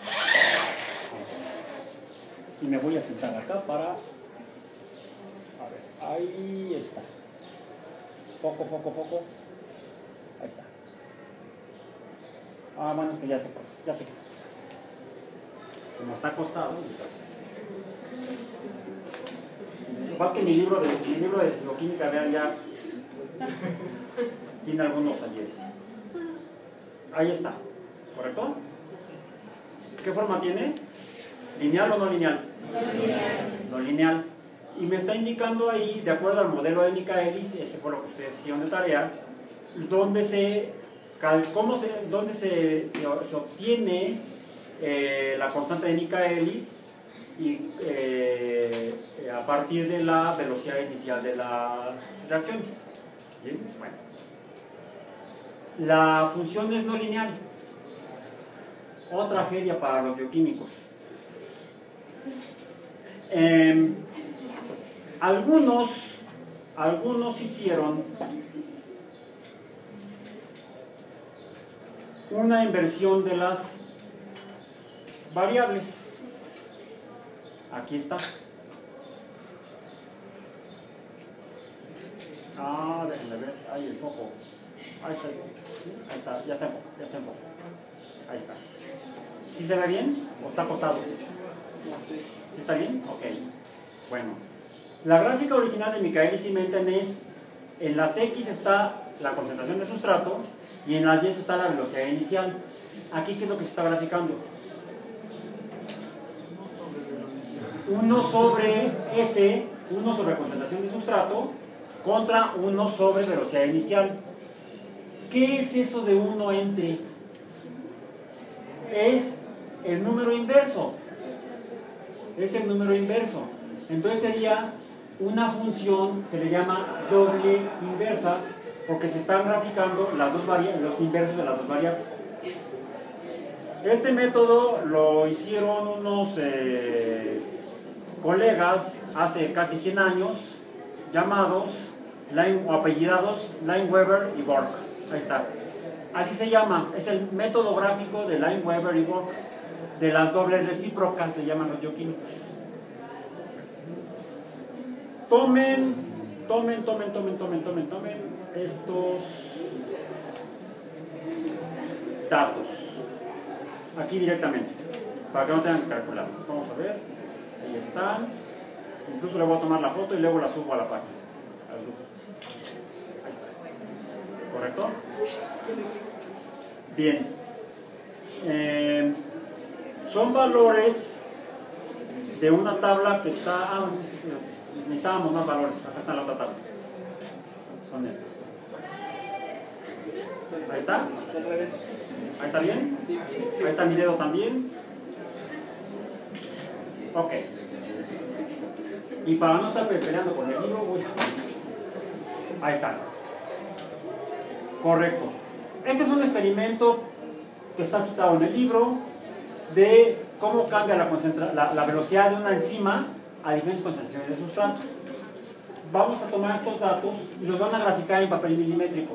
Y me voy a sentar acá para... A ver, ahí está. Foco. Ahí está. Bueno, es que ya sé que está. Como está acostado, entonces. Más que mi libro de fisicoquímica, vean, ya tiene algunos ayeres. Ahí está, ¿correcto? ¿Qué forma tiene? ¿Lineal o no lineal? No lineal. Y me está indicando ahí, de acuerdo al modelo de Michaelis, ese fue lo que ustedes hicieron de tarea, donde se obtiene la constante de Michaelis y a partir de la velocidad inicial de las reacciones. ¿Bien? Bueno. La función es no lineal. Otra tragedia para los bioquímicos. Algunos hicieron una inversión de las variables. Aquí está. Déjenme ver. Ahí el foco. Ahí está, ya está en foco. Ahí está. ¿Sí se ve bien? ¿O está acostado? ¿Sí está bien? Ok. Bueno. La gráfica original de Michaelis y Menten es, en las X está la concentración de sustrato y en las Y está la velocidad inicial. Aquí, ¿qué es lo que se está graficando? 1 sobre S, 1 sobre concentración de sustrato, contra 1 sobre velocidad inicial. ¿Qué es eso de 1 entre? Es el número inverso. Es el número inverso. Entonces sería una función, se le llama doble inversa, porque se están graficando los inversos de las dos variables. Este método lo hicieron unos colegas hace casi 100 años, llamados o apellidados Lineweaver y Borg. Ahí está. Así se llama, es el método gráfico de Lineweaver y Borg, de las dobles recíprocas, le llaman los bioquímicos. Tomen estos datos aquí directamente, para que no tengan que calcular. Vamos a ver, ahí están. Incluso le voy a tomar la foto y luego la subo a la página, al grupo. Ahí está. ¿Correcto? Bien. Son valores de una tabla que está... necesitábamos más valores. Acá está la otra tabla. Son estas. Ahí está. Ahí está bien. Ahí está mi dedo también. Ok. Y para no estar peleando con el libro, voy a... Ahí está. Correcto. Este es un experimento que está citado en el libro de cómo cambia la velocidad de una enzima a diferentes concentraciones de sustrato. Vamos a tomar estos datos y los van a graficar en papel milimétrico.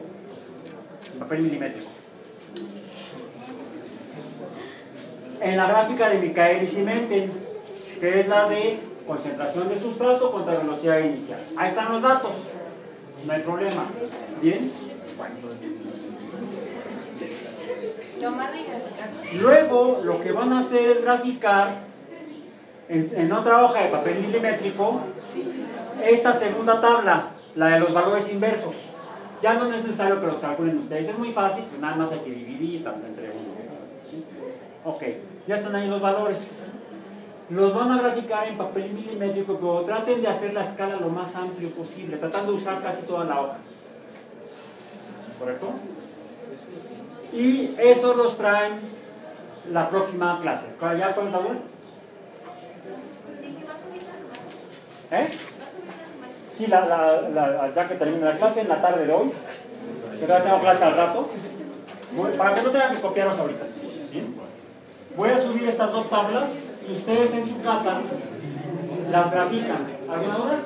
En la gráfica de Michaelis y Menten, que es la de concentración de sustrato contra velocidad inicial. Ahí están los datos. No hay problema. ¿Bien? Bueno. Luego lo que van a hacer es graficar en otra hoja de papel milimétrico esta segunda tabla, la de los valores inversos. Ya no es necesario que los calculen ustedes, es muy fácil, pues nada más hay que dividir tanto entre uno. Ok, ya están ahí los valores. Los van a graficar en papel milimétrico, pero traten de hacer la escala lo más amplio posible, tratando de usar casi toda la hoja. ¿Correcto? Y eso los traen la próxima clase. ¿Ya fue el tabú? Sí, ya que termine la clase, en la tarde de hoy, que todavía tengo clase al rato, para que no tengan que copiaros ahorita. ¿Bien? Voy a subir estas dos tablas y ustedes en su casa las grafican. ¿Alguna duda?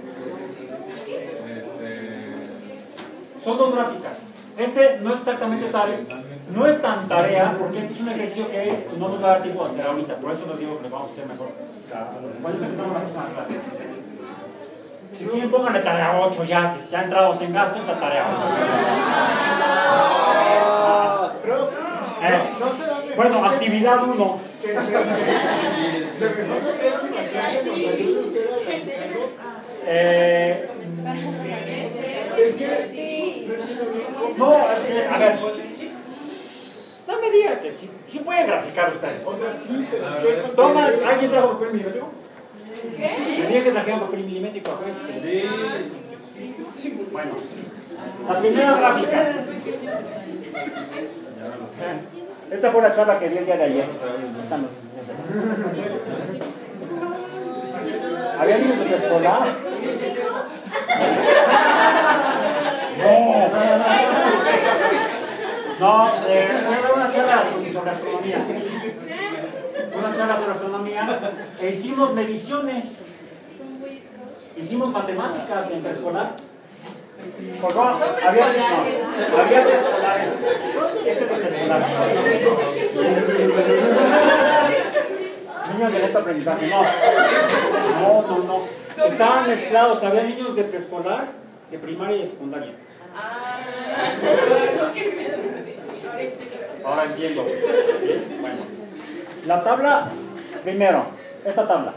Son dos gráficas. Este no es exactamente tarea, no es tan tarea, porque este es un ejercicio que no nos va a dar tiempo de hacer ahorita, por eso les digo que lo vamos a hacer mejor. Cuando empezamos la clase. Si quieren, pónganle tarea 8 ya, que ya entrados en gastos, la tarea 8. Bueno, actividad 1. No, a ver, no me digan que sí pueden graficar ustedes. Toma, ¿alguien trajo papel milimétrico? Les dije que trajeran papel milimétrico, acuérdense que sí. Bueno, la primera gráfica. Esta fue la charla que di el día de ayer. ¿Había niños de preescolar? No, fue una charla sobre astronomía. Una charla sobre astronomía e hicimos mediciones. Hicimos matemáticas en preescolar. Por favor, había preescolares. Este es el preescolar. Niños de alto aprendizaje. No. Estaban mezclados. Había niños de preescolar, de primaria y de secundaria. Ahora entiendo. Bueno. La tabla, primero, esta tabla.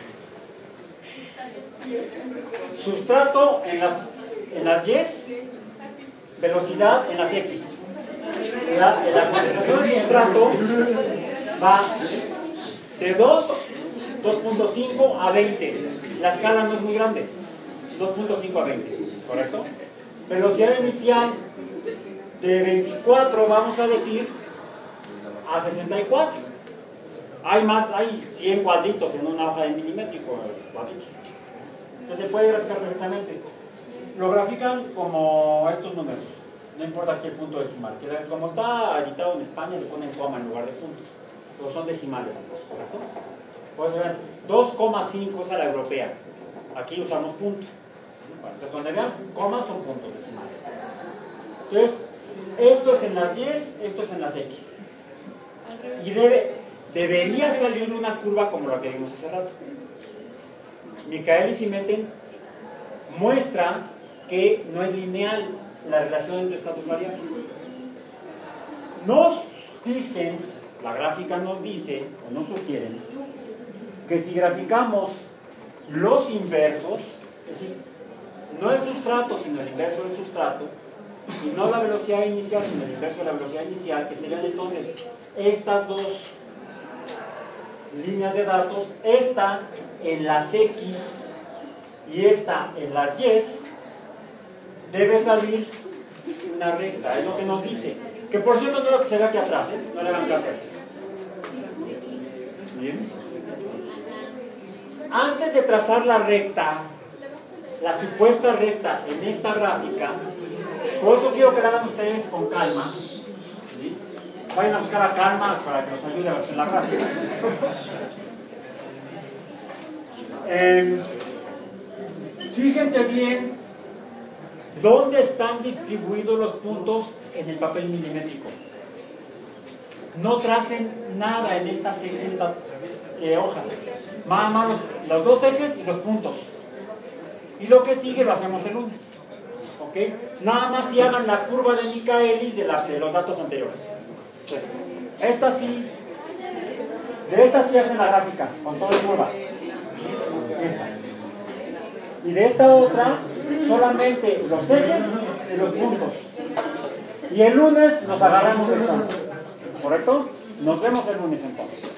Sustrato en las Y, velocidad en las X. La concentración del sustrato va de 2.5 a 20. La escala no es muy grande. 2.5 a 20, ¿correcto? Velocidad inicial de 24, vamos a decir, a 64. Hay 100 cuadritos en una hoja de milimétrico. Entonces se puede graficar perfectamente. Lo grafican como estos números. No importa aquí el punto decimal. Como está editado en España, le ponen coma en lugar de punto. Pero son decimales, ¿correcto? Puedes ver 2,5 es a la europea. Aquí usamos punto. Entonces, donde vean comas son puntos decimales. Entonces, esto es en las Y, esto es en las X. Y debería salir una curva como la que vimos hace rato. Michaelis y Meten muestran que no es lineal la relación entre estas dos variables. Nos dicen, la gráfica nos dice, o nos sugieren, que si graficamos los inversos, es decir, no el sustrato, sino el inverso del sustrato, y no la velocidad inicial, sino el inverso de la velocidad inicial, que serían entonces estas dos líneas de datos, esta en las X y esta en las Y, debe salir una recta, es lo que nos dice. Que por cierto no es lo que se ve aquí atrás, no le hagan caso a eso. Bien. Antes de trazar la recta, la supuesta recta en esta gráfica, por eso quiero que la hagan ustedes con calma. ¿Sí? Vayan a buscar a Calma para que nos ayude a hacer la gráfica. Fíjense bien dónde están distribuidos los puntos en el papel milimétrico. No tracen nada en esta segunda hoja. Nada más los dos ejes y los puntos. Y lo que sigue lo hacemos el lunes. ¿Ok? Nada más si hagan la curva de Michaelis de los datos anteriores. Entonces, esta sí. De esta sí hacen la gráfica, con toda curva. Esta. Y de esta otra, solamente los ejes y los puntos. Y el lunes nos agarramos el chongo. ¿Correcto? Nos vemos el lunes entonces.